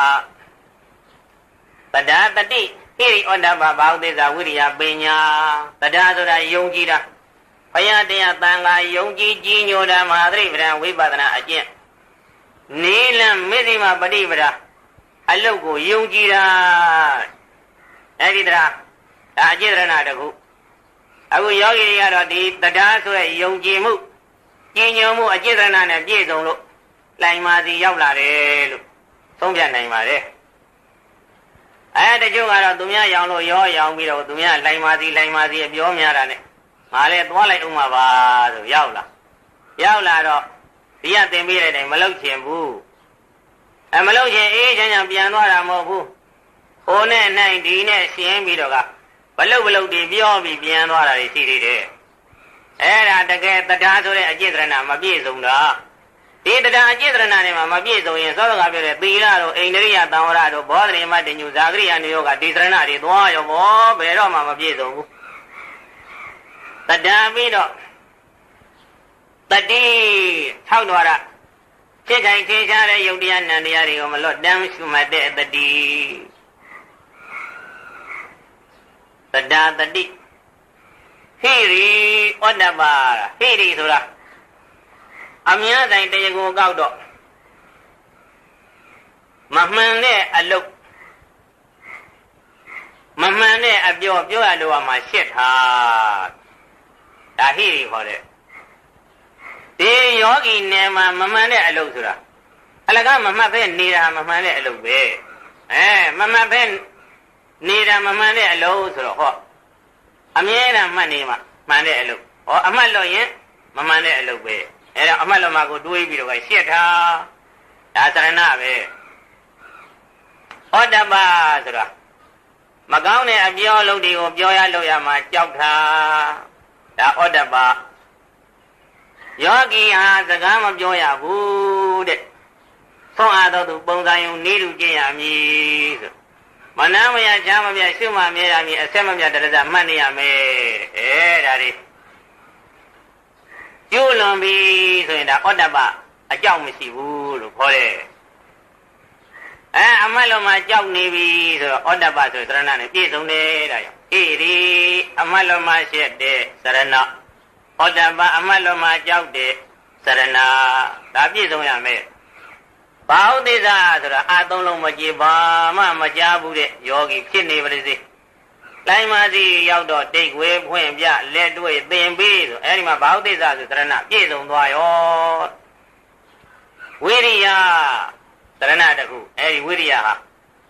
တတ္ထာတတိဟိရိဩတ္တပါဘာဝသေဇာဝိရိယပညာတတ္ထာဆိုတာယုံကြည်တာဘုရားတရားတန်ခါယုံကြည်ကြည်ညိုတာမဟာသရိပဒံဝိပဿနာအကျင့်နိလမေသိမပฏิပဒါအလုတ်ကိုယုံကြည်တာအဲ့ဒီတရားဒါအကျင့်ရဏတခုအခုယောဂီတွေကတော့ဒီတရားဆိုတဲ့ယုံကြည်မှုကြည်ညိုမှုအကျင့်ရဏနဲ့ပြည့်စုံလို့လိုင်မာစီရောက်လာတယ်လို့သုံးပြနိုင်ပါတယ်အဲတချို့ကတော့သူများရောင်လို့ရောရောင်ပြီးတော့သူများလိုင်မာစီလိုင်မာစီအပြောများတာနဲ့ငါလည်းသွားလိုက်ဦးမှာပါဆိုရောက်လာရောက်လာတော့ဒီကသင်ပေးတဲ့တိုင်မလုပ်ချင်ဘူးအဲမလုပ်ချင်အေးချမ်းချမ်းပြန်သွားတာမဟုတ်ဘူးဟိုနဲ့နိုင်ဒီနဲ့ရှင်းပြီးတော့ကဘလုတ်ဘလုတ်တွေပြောပြီးပြန်သွားတာတွေရှိသေးတယ်အဲ့ဒါတကယ်တရားဆိုတဲ့အကျင့်စရဏမပြည့်စုံတာဒီတရားအကျင့်စရဏတွေမှာမပြည့်စုံရင်သောတော်ကပြောတဲ့သီလတို့အိန္ဒြိယသံဝရတို့ဘောဓိမတ်တညုဇာဂရိယနုယောကဒီစရဏတွေသွားရောဘောဘယ်တော့မှမပြည့်စုံဘူးတရားပြီးတော့တတိထောက်တော်ရဖြစ်တိုင်းထင်ရှားတဲ့ယုတ်တရားနံတရားတွေကိုမလွတ်တမ်းရှုမှတ်တဲ့တတိတဒါတတိဟိရိဩတ္တပါဟိရိဆိုတာအမြဲတမ်းတရားကိုကောက်တော့မမှန်တဲ့အလုပ်မမှန်တဲ့အပြောပြောရလို့မှရှစ်ထားဒါဟိရိခေါ်တဲ့ဒီယောဂီနယ်မှာမမှန်တဲ့အလုပ်ဆိုတာအလကမမှတ်ပဲနေတာမမှန်တဲ့အလုပ်ပဲအဲမမှတ်ပဲနေတာမမှန်တဲ့အလုပ်ဆိုတော့ဟောအမြဲတမ်းမှတ်နေမှာမှန်တဲ့အလုပ်ဟောအမှတ်လို့ရင်မမှန်တဲ့အလုပ်ပဲအဲဒါအမှတ်လို့မှကိုတွေးပြီးတော့ရှစ်ထားဒါသရဏပဲဩတ္တပါဆိုတာမကောင်းတဲ့အပြောအလုပ်တွေကိုပြောရလို့ရမှာကြောက်တာဒါဩတ္တပါယောဂီဟာစကားမပြောရဘူးတဲ့ဆုံးအားတော့သူပုံစံယုံနေလူကျင့်ရမည်ဆိုမနာမရချမ်းမပြရှုမှမြဲရမည်အဆက်မပြတရဇမှတ်နေရမယ်အဲဒါတွေကျိုးလွန်ပြီဆိုရင်ဒါဩတ္တပအကြောက်မရှိဘူးလို့ခေါ်တယ်အဲအမတ်လုံးမှာကြောက်နေပြီဆိုတော့ဩတ္တပဆိုသရဏနဲ့ပြည့်စုံတယ်ဒါကြောင့်ဣရိအမတ်လုံးမှာရှက်တဲ့သရဏဩတ္တပအမတ်လုံးမှာကြောက်တဲ့သရဏဒါပြည့်စုံရမယ်ဘာဥဒိသဆိုတာအသုံးလုံးမကြည်ဘာမှမကြားဘူးတဲ့ယောဂီဖြစ်နေပါစေလိုင်းမာစီရောက်တော့တိတ်ဝဲဖွင့်ပြလက်တွေ့သင်ပေးဆိုအဲဒီမှာဘာဥဒိသဆိုသရဏပြည့်စုံသွားရောဝိရိယသရဏတခုအဲဒီဝိရိယဟာ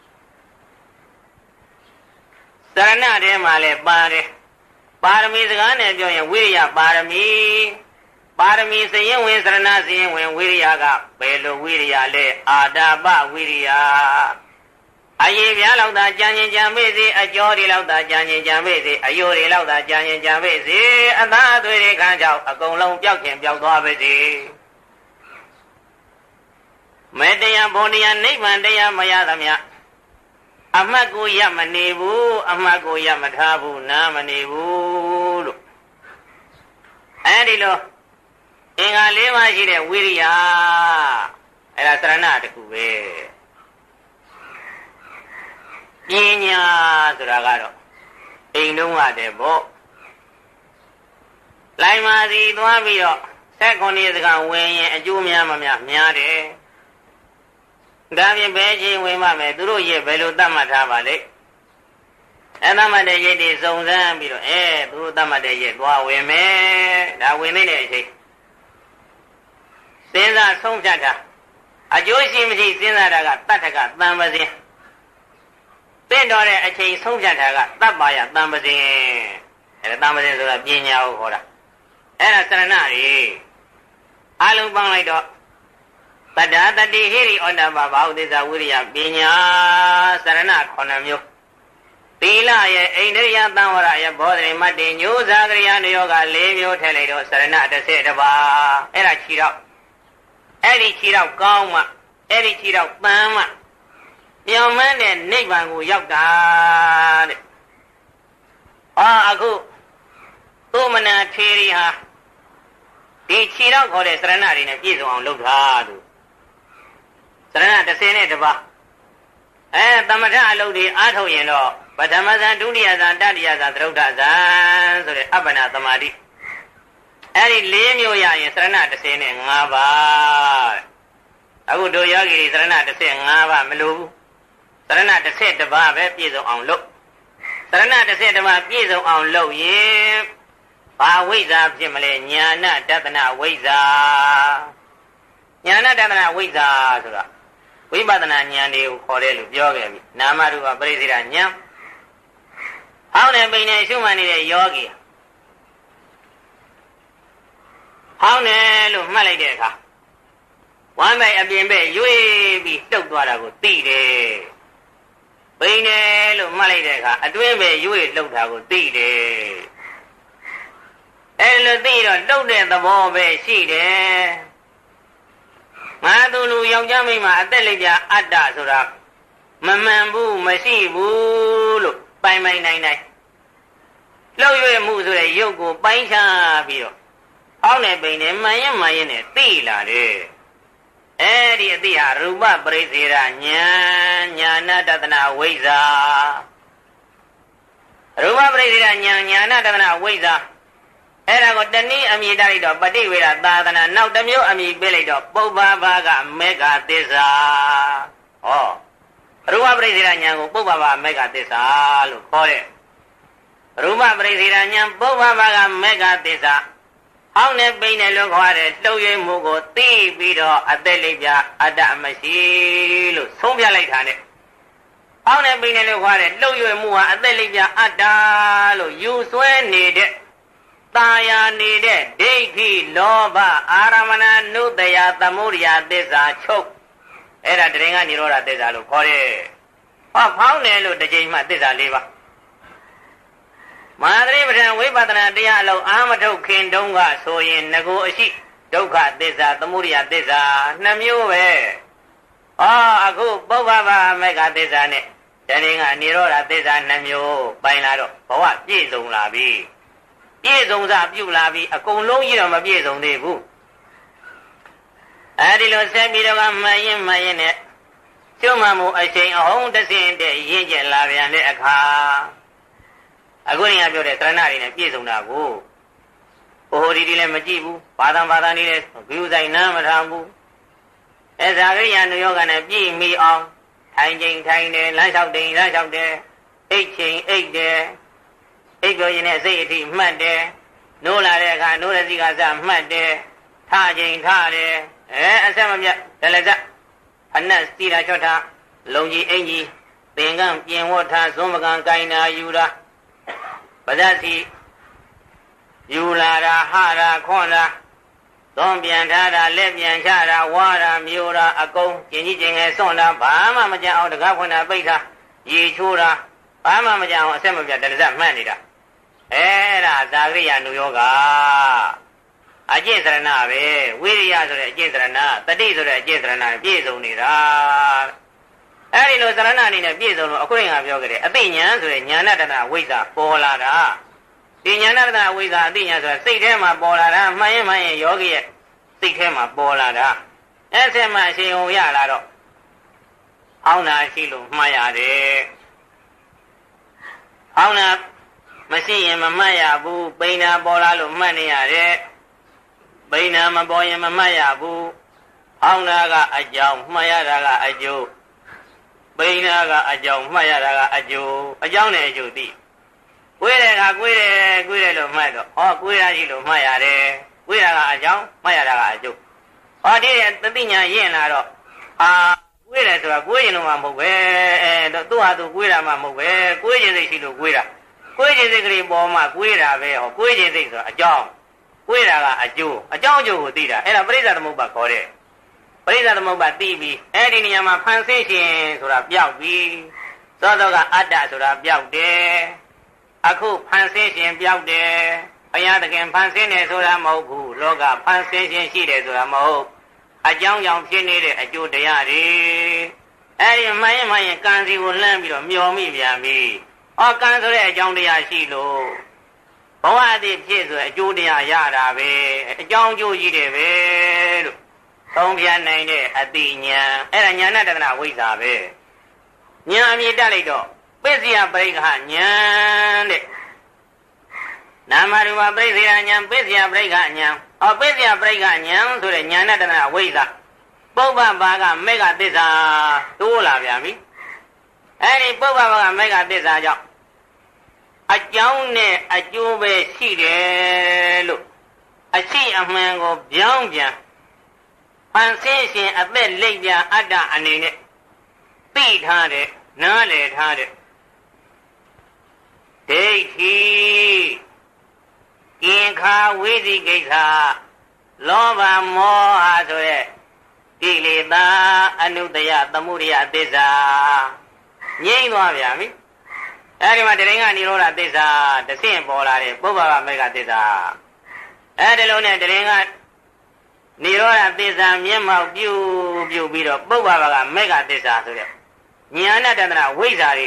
သရဏထဲမှာလဲပါတယ်ပါရမီစကားနဲ့ပြောရင်ဝိရိယပါရမီပါရမီစရင်ဝင်သရဏစရင်ဝင်ဝိရိယကဘယ်လိုဝိရိယလဲအာတာပဝိရိယအရေးပြားလောက်သာကြံရင်ကြံမေ့စေအကျော်တွေလောက်သာကြံရင်ကြံမေ့စေအယိုးတွေလောက်သာကြံရင်ကြံမေ့စေအသားအသွေးတွေခန်းကြောက်အကုန်လုံးပျောက်ခြင်းပျောက်သွားပါစေမေတ္တရားဘုံတရားနိဗ္ဗာန်တရားမရသမျှအမှတ်ကိုရမနေဘူးအမှတ်ကိုရမထားဘူးနားမနေဘူးလို့အဲဒီလိုအင်္ဂါလေးပါးရှိတဲ့ဝိရိယအဲ့ဒါသရဏတခုပဲပညာဆိုတာကတော့အိမ်လုံးရတယ်ပေါ့လိုင်မာစီသွားပြီးတော့ဆက်ခွန်ဒီစကဝင်ရင်အကျိုးများမများများတယ်ဒါပြင်ဘယ်ချင်းဝင်မှမယ်သူတို့ရဲ့ဘယ်လိုသတ်မှတ်ထားပါလဲအဲသတ်မှတ်တဲ့ရက်တွေစုံစမ်းပြီးတော့အဲသူတို့သတ်မှတ်တဲ့ရက်သွားဝင်မယ်ဒါဝင်နေတဲ့အချိန်စဉ်းစားဆုံးဖြတ်တာအကျိုးရှိမရှိစဉ်းစားတာကတတ္ထကတန်ပစင်တင့်တော်တဲ့အချိန်ဆုံးဖြတ်တာကတပ္ပါယတန်ပစင်အဲတန်ပစင်ဆိုတာပညာကိုခေါ်တာအဲ့ဒါသရဏတွေအလုံးပေါင်းလိုက်တော့တတ္တတတိဟိရိဩတ္တပဘာဝသစ္စာဝိရိယပညာသရဏခုနှစ်မျိုးသီလရဲ့အိန္ဒြိယသံဝရရဲ့ဘောဓိမတ္တိညုဇာကရိယာနယောက၄မျိုးထည့်လိုက်တော့သရဏတစ်ဆယ်တစ်ပါးအဲ့ဒါခြေတော့အဲ့ဒီခြေတော့ကောင်းမှအဲ့ဒီခြေတော့ပန်းမှပြောင်းမန်းတဲ့နိဗ္ဗာန်ကိုရောက်တာတဲ့။အာအခုသုမနာထေရီဟာဒီခြေတော့ခေါ်တဲ့သရဏတွေနဲ့ပြည့်စုံအောင်လုပ်တာသူသရဏတစ်ဆယ်နဲ့တစ်ပါးအဲသမထအလုပ်တွေအားထုတ်ရင်တော့ပထမဇန်ဒုတိယဇန်တတိယဇန်သရုတ်ထဇန်ဆိုတဲ့အပ္ပနာသမာဓိအဲ့ဒီ၄မျိုးရရင်သရဏတစ်ဆယ်နဲ့၅ပါးအခုတို့ယောဂီတွေသရဏတစ်ဆယ်၅ပါးမလိုဘူးသရဏတစ်ဆယ်တစ်ပါးပဲပြည့်စုံအောင်လုပ်သရဏတစ်ဆယ်တစ်ပါးပြည့်စုံအောင်လုပ်ရင်ဘာဝိဇ္ဇာဖြစ်မလဲညာဏတတနာဝိဇ္ဇာညာဏတတနာဝိဇ္ဇာဆိုတာဝိပဿနာဉာဏ်တွေကိုခေါ်တယ်လို့ပြောခဲ့ပြီနာမရူပပရိစ္ဆေဒဉာဏ်ဟောင်းနေပိန်နေရှုမှတ်နေတဲ့ယောဂီဟောင်းနေလို့မှတ်လိုက်တဲ့အခါဝမ်းပိုက်အပြင်ဘက်ရွေ့ပြီးတုတ်သွားတာကိုသိတယ်ပိန်နေလို့မှတ်လိုက်တဲ့အခါအတွင်းဘက်ရွေ့လှုပ်တာကိုသိတယ်အဲလိုသိတော့တုတ်တဲ့သဘောပဲရှိတယ်ငါသူလူယောက်ျားမိန်းမအသက်လိုက်ကြအတ္တဆိုတာမမှန်ဘူးမရှိဘူးလို့ပိုင်ပိုင်နိုင်နိုင်လှုပ်ရွေ့မှုဆိုတဲ့ရုပ်ကိုပိုင်းခြားပြီးတော့အောင်းနေပိန်နေမှန်ရင်မှန်ရင်နဲ့သိလာတယ်အဲဒီအသိဟာရူပပရိစ္ဆေဒဉာဏ်ညာဏတတနာဝိဇ္ဇာရူပပရိစ္ဆေဒဉာဏ်ညာဏတတနာဝိဇ္ဇာအဲ့ဒါကိုတနည်းအမည်တိုက်လိုက်တော့ပฏิဝေဒသာသနာနောက်တစ်မျိုးအမည်ပေးလိုက်တော့ပုပ္ပဘာကမေဃသစ္စာဟောရူပပရိစ္ဆေဒဉာဏ်ကိုပုပ္ပဘာမေဃသစ္စာလို့ခေါ်တဲ့ရူပပရိစ္ဆေဒဉာဏ်ပုပ္ပဘာကမေဃသစ္စာဟောင်းနေပိန်နေလို့ခေါ်တဲ့လှုပ်ရွေးမှုကိုသိပြီးတော့အသက်လေးပြအတ္တမရှိလို့ဆုံးဖြတ်လိုက်တာနဲ့ဟောင်းနေပိန်နေလို့ခေါ်တဲ့လှုပ်ရွေးမှုဟာအသက်လေးပြအတ္တလို့ယူဆွဲနေတဲ့ตายาနေတဲ့ဒိဋ္ဌိလောဘအာရမဏနုတယသမုဒယသစ္စာချုပ်အဲ့ဒါတရင်ကនិရောဓသစ္စာလို့ခေါ်တယ်ဟောဖောင်းတယ်လို့တစ်ချိန်မှသစ္စာ၄ပါးမဟာသတိပဋ္ဌာန်ဝိပဿနာတရားအလုံးအာမထုတ်ခင်တုန်းကဆိုရင်ငကိုအရှိဒုက္ခသစ္စာသမုဒယသစ္စာနှစ်မျိုးပဲအော်အခုပုဗ္ဗဘာမေဃသစ္စာနဲ့တရင်ကនិရောဓသစ္စာနှစ်မျိုးပိုင်လာတော့ဘဝပြည့်စုံလာပြီပြည့်စုံစားပြုလာပြီးအကုန်လုံးကြီးတော့မပြည့်စုံသေးဘူးအဲဒီလိုဆက်ပြီးတော့မှန်ရင်မှန်ရင်နဲ့ကျွမ်းမှမှုအချိန်အဟုံးတစ်စင်းတည်းရင့်ကျက်လာပြန်တဲ့အခါအခုနေရာပြောတဲ့သရဏတွေနဲ့ပြည့်စုံတာကိုဟိုဟိုဒီဒီလည်းမကြည့်ဘူးဘာသာဘာသာနေလည်းဘီဥဆိုင်နားမထားဘူးအဲဇာကရိယာနုယောဂနဲ့ပြည့်မီအောင်ထိုင်ချိန်ထိုင်တယ်လမ်းလျှောက်တယ်လမ်းလျှောက်တယ်အိတ်ချိန်အိတ်တယ်အိပ်ပြောရင်လည်းစိတ်အထိမှတ်တယ်နိုးလာတဲ့အခါနိုးတဲ့စီကစမှတ်တယ်ထချိန်ထတယ်အဲအဆက်မပြတ်ဒလဇအနက်စီတာချော့ထားလုံကြီးအင်ကြီးသင်္ကန်းပြင်ဝတ်ထားဇွန်မကန်ကိုင်နာယူတာပဇတ်စီယူလာတာဟာတာခွန်တာသုံးပြန်ထားတာလက်ပြန်ချတာဝါတာမျိုးတာအကုန်ကျင်ကြီးကျင်ငယ်စွန့်တာဘာမှမကြအောင်တကားဖွင့်တာပိတ်တာရေချိုးတာဘာမှမကြအောင်အဆက်မပြတ်တရဇမှတ်နေတာအဲ့ဒါဇာကရိယာနုယောဂအကျင့်စရဏပဲဝိရိယဆိုတဲ့အကျင့်စရဏတတိဆိုတဲ့အကျင့်စရဏပြည့်စုံနေတာအဲ့ဒီလိုစရဏအနေနဲ့ပြည့်စုံလို့အခုရင်ကပြောကြတယ်အသိဉာဏ်ဆိုတဲ့ဉာဏတနာဝိဇ္ဇာပေါ်လာတာဒီဉာဏတနာဝိဇ္ဇာအသိဉာဏ်ဆိုတာစိတ်ထဲမှာပေါ်လာတာမှန်ရင်မှန်ရင်ယောဂီရဲ့စိတ်ထဲမှာပေါ်လာတာအဲ့ဆက်မှအရှင်ုံရလာတော့အောင်းနာရှိလို့မှတ်ရတယ်အောင်းနာမရှိရင်မမှတ်ရဘူးပိဏာပေါ်လာလို့မှတ်နေရတယ်ပိဏာမပေါ်ရင်မမှတ်ရဘူးအောင်းနာကအကြောင်းမှတ်ရတာကအကျိုးပိဏာကအကြောင်းမှတ်ရတာကအကျိုးအကြောင်းနဲ့အကျိုးသိကိုယ်တဲ့ကကိုယ်တဲ့ကိုယ်တဲ့လို့မှတ်တော့ဟောကိုယ်ရရှိလို့မှတ်ရတယ်ကိုယ်ရကအကြောင်းမှတ်ရတာကအကျိုးဟောဒီတတိညာရင့်လာတော့အာကိုယ်တယ်ဆိုတာကိုယ်ရင်တော့မှမဟုတ်ပဲအဲသူ့ဟာသူကိုယ်တာမှမဟုတ်ပဲကိုယ်ရင်စိတ်ရှိလို့ကိုယ်တာကိုယ်ခြင်းစိတ်ကလေးပေါ်မှာကိုယ်တာပဲဟောကိုယ်ခြင်းစိတ်ဆိုတာအကြောင်းကိုယ်တာကအကျိုးအကြောင်းအကျိုးကိုသိတာအဲ့ဒါပရိစ္ဆာသမုပ္ပါခေါ်တဲ့ပရိစ္ဆာသမုပ္ပါသိပြီးအဲ့ဒီနေရာမှာဖန်ဆင်းခြင်းဆိုတာပျောက်ပြီသောတော့ကအတ္တဆိုတာပျောက်တယ်အခုဖန်ဆင်းခြင်းပျောက်တယ်ဘုရားသခင်ဖန်ဆင်းတယ်ဆိုတာမဟုတ်ဘူးလောကဖန်ဆင်းခြင်းရှိတယ်ဆိုတာမဟုတ်အကြောင်းကြောင့်ဖြစ်နေတဲ့အကျိုးတရားတွေအဲ့ဒီမှန်ရင်မှန်ရင်ကံစီကိုလှမ်းပြီးတော့မျောမိပြန်ပြီဟောကံဆိုတဲ့အကြောင်းတရားရှိလို့ဘဝအတိဖြစ်ဆိုအကျိုးတရားရတာပဲအကြောင်းအကျိုးကြီးတယ်ပဲလို့သုံးပြနိုင်တဲ့အတိညာအဲ့ဒါညာဏတနာဝိဇ္ဇာပဲညာအမြင်တက်လိုက်တော့ပစ္စယပရိက္ခညာတဲ့နာမရူပပရိစ္ဆေယညာပစ္စယပရိက္ခညာဟောပစ္စယပရိက္ခညာဆိုတဲ့ညာဏတနာဝိဇ္ဇာပုပ္ပဘာကမေဃသစ္စာတိုးလာပြန်ပြီအဲ့ဒီပုပ္ပဘာကမေဃသစ္စာကြောင့်အကြောင်းနဲ့အကျိုးပဲရှိတယ်လို့အရှိအမှန်ကိုပြောင်းပြန်ဖန်ဆင်းရှင်အသက်လိပ်ပြန်အတ္တအနေနဲ့သိထားတဲ့နားလည်ထားတဲ့ဒိဋ္ဌိကင်္ခာဝိသိကိစ္စလောဘမောဟဆိုတဲ့ကိလေသာအနုတ္တယသမုဒယသစ္စာငြိမ့်သွားပြန်ပြီအဲဒီမှာတရင်ကនិရောဓသစ္စာတဆင့်ပေါ်လာတဲ့ပုဗ္ဗဗမေဃသစ္စာအဲဒီလိုနဲ့တရင်ကនិရောဓသစ္စာမျက်မှောက်ပြုပြုပြီးတော့ပုဗ္ဗဗကမေဃသစ္စာဆိုတဲ့ဉာဏတန္တရဝိဇ္ဇာတွေ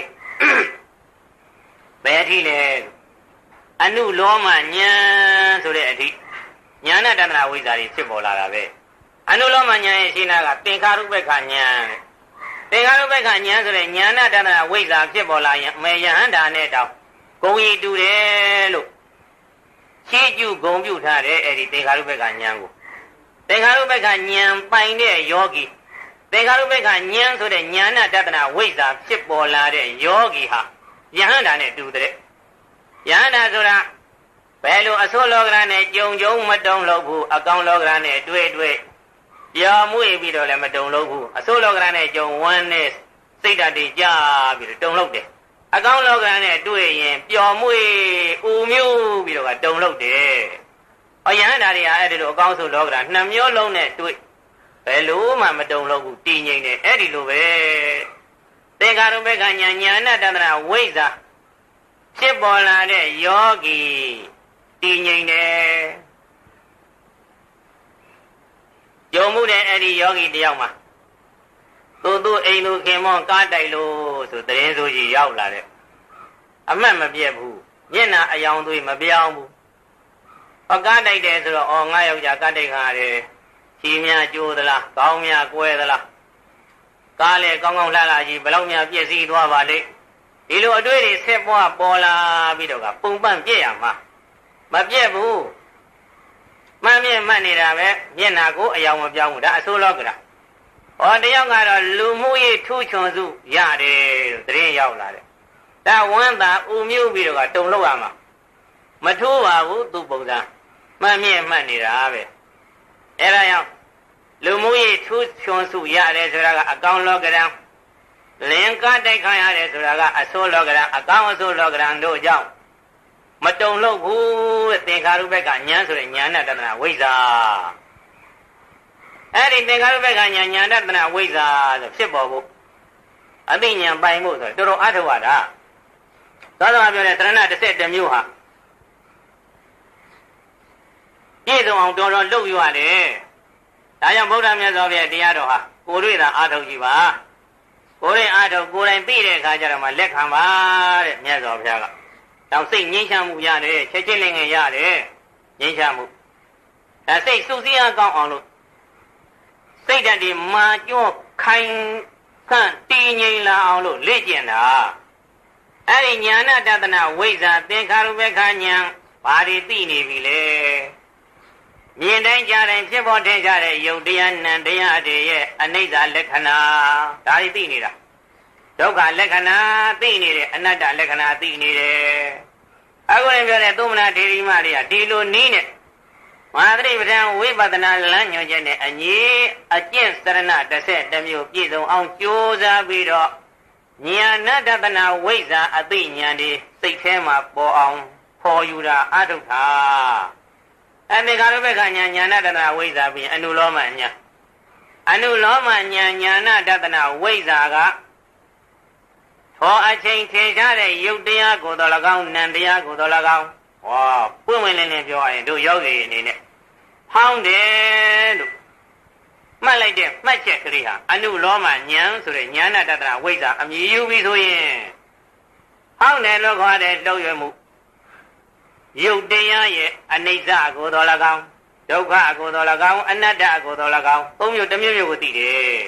ဘယ်အထိလဲအနုလောမဉာဏ်ဆိုတဲ့အထိဉာဏတန္တရဝိဇ္ဇာတွေဖြစ်ပေါ်လာတာပဲအနုလောမဉာဏ်ရဲ့ရှင်းတာကသင်္ခါရုပ္ပခဉာဏ်သင်္ခါရုပ္ပခဉာဏ်ဆိုတဲ့ဉာဏတန္တရဝိဇ္ဇာဖြစ်ပေါ်လာရင်အမေယဟန္တာနဲ့တောင်ဂုံရီတူတယ်လို့ရှင်းကျူဂုံပြုထားတယ်အဲ့ဒီသင်္ခါရုပ္ပခဉာဏ်ကိုသင်္ခါရုပ္ပခဉာဏ်ပိုင်တဲ့ယောဂီသင်္ခါရုပ္ပခဉာဏ်ဆိုတဲ့ဉာဏတတနာဝိဇ္ဇာဖြစ်ပေါ်လာတဲ့ယောဂီဟာယဟန္တာနဲ့တူတဲ့ယဟန္တာဆိုတာဘယ်လိုအဆိုးလောကရနဲ့ကြုံကြုံမတုံလို့ဘူးအကောင်လောကရနဲ့တွေ့တွေ့ပြောင်းမွေ့ပြီးတော့လည်းမတုံလို့ဘူးအဆိုးလောကရနဲ့ကြုံဝမ်းနဲ့စိတ်ဓာတ်တွေကြပြီးတော့တုံလို့တယ်အကောင်လောကရနဲ့တွေ့ရင်ပျော်မွေ့ဦးမျိုးပြီးတော့ကတုံလို့တယ်အယဟန္တာတွေဟာအဲ့ဒီလိုအကောင်ဆိုလောကရနှစ်မျိုးလုံးနဲ့တွေ့ဘယ်လိုမှမတုံလို့ဘူးတည်ငြိမ်တယ်အဲ့ဒီလိုပဲသင်္ခါရုပ္ပခဉာဏ်ဉာဏတန္တရာဝိဇ္ဇာဖြစ်ပေါ်လာတဲ့ယောဂီတည်ငြိမ်တယ်ယုံမှုတဲ့အဲ့ဒီယောဂီတယောက်မှာသူ့သူ့အိမ်သူခင်မောကားတိုက်လို့ဆိုတရင်ဆိုကြီးရောက်လာတဲ့အမှတ်မပြတ်ဘူးမျက်နှာအယောင်သွေးမပြောင်းဘူးအကားတိုက်တယ်ဆိုတော့အော်ငါယောက်ျားကားတိုက်ခါရတယ်ချီများကျိုးသလားကောင်းများကွဲသလားကားလေကောင်းကောင်းလှလှကြီးဘယ်လောက်များပြည့်စည်သွားပါလိမ့်ဒီလိုအတွေ့တွေဆက်ပွားပေါ်လာပြီးတော့ကပုံပန့်ပြည့်ရမှာမပြည့်ဘူးမှန်မြင့်မှတ်နေတာပဲမျက်နာကိုအယောင်မပြောင်းဘူးဒါအဆိုးလောကတာဟောတယောက်ကတော့လူမှုရေးထူးချွန်စုရတယ်လို့သတင်းရောက်လာတယ်ဒါဝမ်းသာဥမျိုးပြီးတော့ကတုံလောက်ရမှာမထိုးပါဘူးသူ့ပုံစံမှန်မြင့်မှတ်နေတာပဲအဲဒါကြောင့်လူမှုရေးထူးချွန်စုရတယ်ဆိုတာကအကောင်လောကရန်လင်္ကာတိုက်ခါရတယ်ဆိုတာကအဆိုးလောကရန်အကောင်အဆိုးလောကရန်တို့ကြောင့်မတုံလို့ဘူးသင်္ခါရုပ္ပကဉာဏ်ဆိုတဲ့ဉာဏတတနာဝိဇ္ဇာအဲ့ဒီသင်္ခါရုပ္ပခဉာဏ်ဉာဏတနာဝိဇ္ဇာဆိုဖြစ်ပေါ်ဖို့အသိဉာဏ်ပိုင်ဖို့ဆိုတော်တော်အထောက်အတာသောသောပြောတဲ့သရဏတစ်ဆက်တစ်မျိုးဟာပြည့်စုံအောင်တော်တော်လုပ်ယူရတယ်ဒါကြောင့်ဗုဒ္ဓမြတ်စွာဘုရားတရားတော်ဟာကိုယ်တွေ့တာအားထုတ်ကြည့်ပါကိုယ်ရင်အားထုတ်ကိုယ်တိုင်သိတဲ့အခါကျတော့မှလက်ခံပါတဲ့မြတ်စွာဘုရားကတောင်စိတ်ငြိမ်းချမ်းမှုရတယ်ချက်ချင်းလေးငယ်ရတယ်ငြိမ်းချမ်းမှုဒါစိတ်စုစည်းအားကောင်းအောင်လို့စိတ်ဓာတ်ဒီမာကျော့ခိုင်ခန့်တည်ငြိမ်လာအောင်လို့လေ့ကျင့်တာအဲ့ဒီဉာဏတတနာဝိဇ္ဇာသင်္ခါရုပ္ပခဉာဏ်ဘာတွေသိနေပြီလဲမြင်တိုင်းကြားတိုင်းဖြစ်ပေါ်ထင်ရှားတဲ့ယုတ်တရားနံတရားတွေရဲ့အနိစ္စလက္ခဏာဒါတွေသိနေတာဒုက္ခလက္ခဏာသိနေတယ်အနတ္တလက္ခဏာသိနေတယ်အခုလည်းပြောတဲ့သုမနာဒေရီမတွေကဒီလိုနည်းနဲ့မဟာသတိပဋ္ဌာန်ဝိပဿနာလမ်းညွှန်ချက်နဲ့အညီအကျင့်စရဏတစ်ဆက်တစ်မျိုးပြည့်စုံအောင်ကြိုးစားပြီးတော့ဉာဏတတနာဝိဇ္ဇာအသိဉာဏ်တွေစိတ်ထဲမှာပေါ်အောင်ဖော်ယူတာအထုတာအသင်္ခါရုပ္ပခဉာဏ်ဉာဏတတနာဝိဇ္ဇာပြီးအနုလောမဉာဏ်အနုလောမဉာဏ်ဉာဏတတနာဝိဇ္ဇာကသောအချိန်ထင်ရှားတဲ့ယုတ်တရားကိုတော်၎င်းနံတရားကိုတော်၎င်းဟောပွင့်ဝင်လင်းလင်းပြောရရင်တို့ယောဂီအနေနဲ့ဟောင်းတယ်လို့မှတ်လိုက်တဲ့မှတ်ချက်ကလေးဟာအနုလောမဉာဏ်ဆိုတဲ့ဉာဏတတနာဝိဇ္ဇာအမြည်ယူပြီးဆိုရင်ဟောင်းတယ်လို့ခေါ်တဲ့လှုပ်ရွယ်မှုယုတ်တရားရဲ့အနိစ္စကိုတော်၎င်းဒုက္ခကိုတော်၎င်းအနတ္တကိုတော်၎င်းသုံးမျိုးတစ်မျိုးမျိုးကိုသိတယ်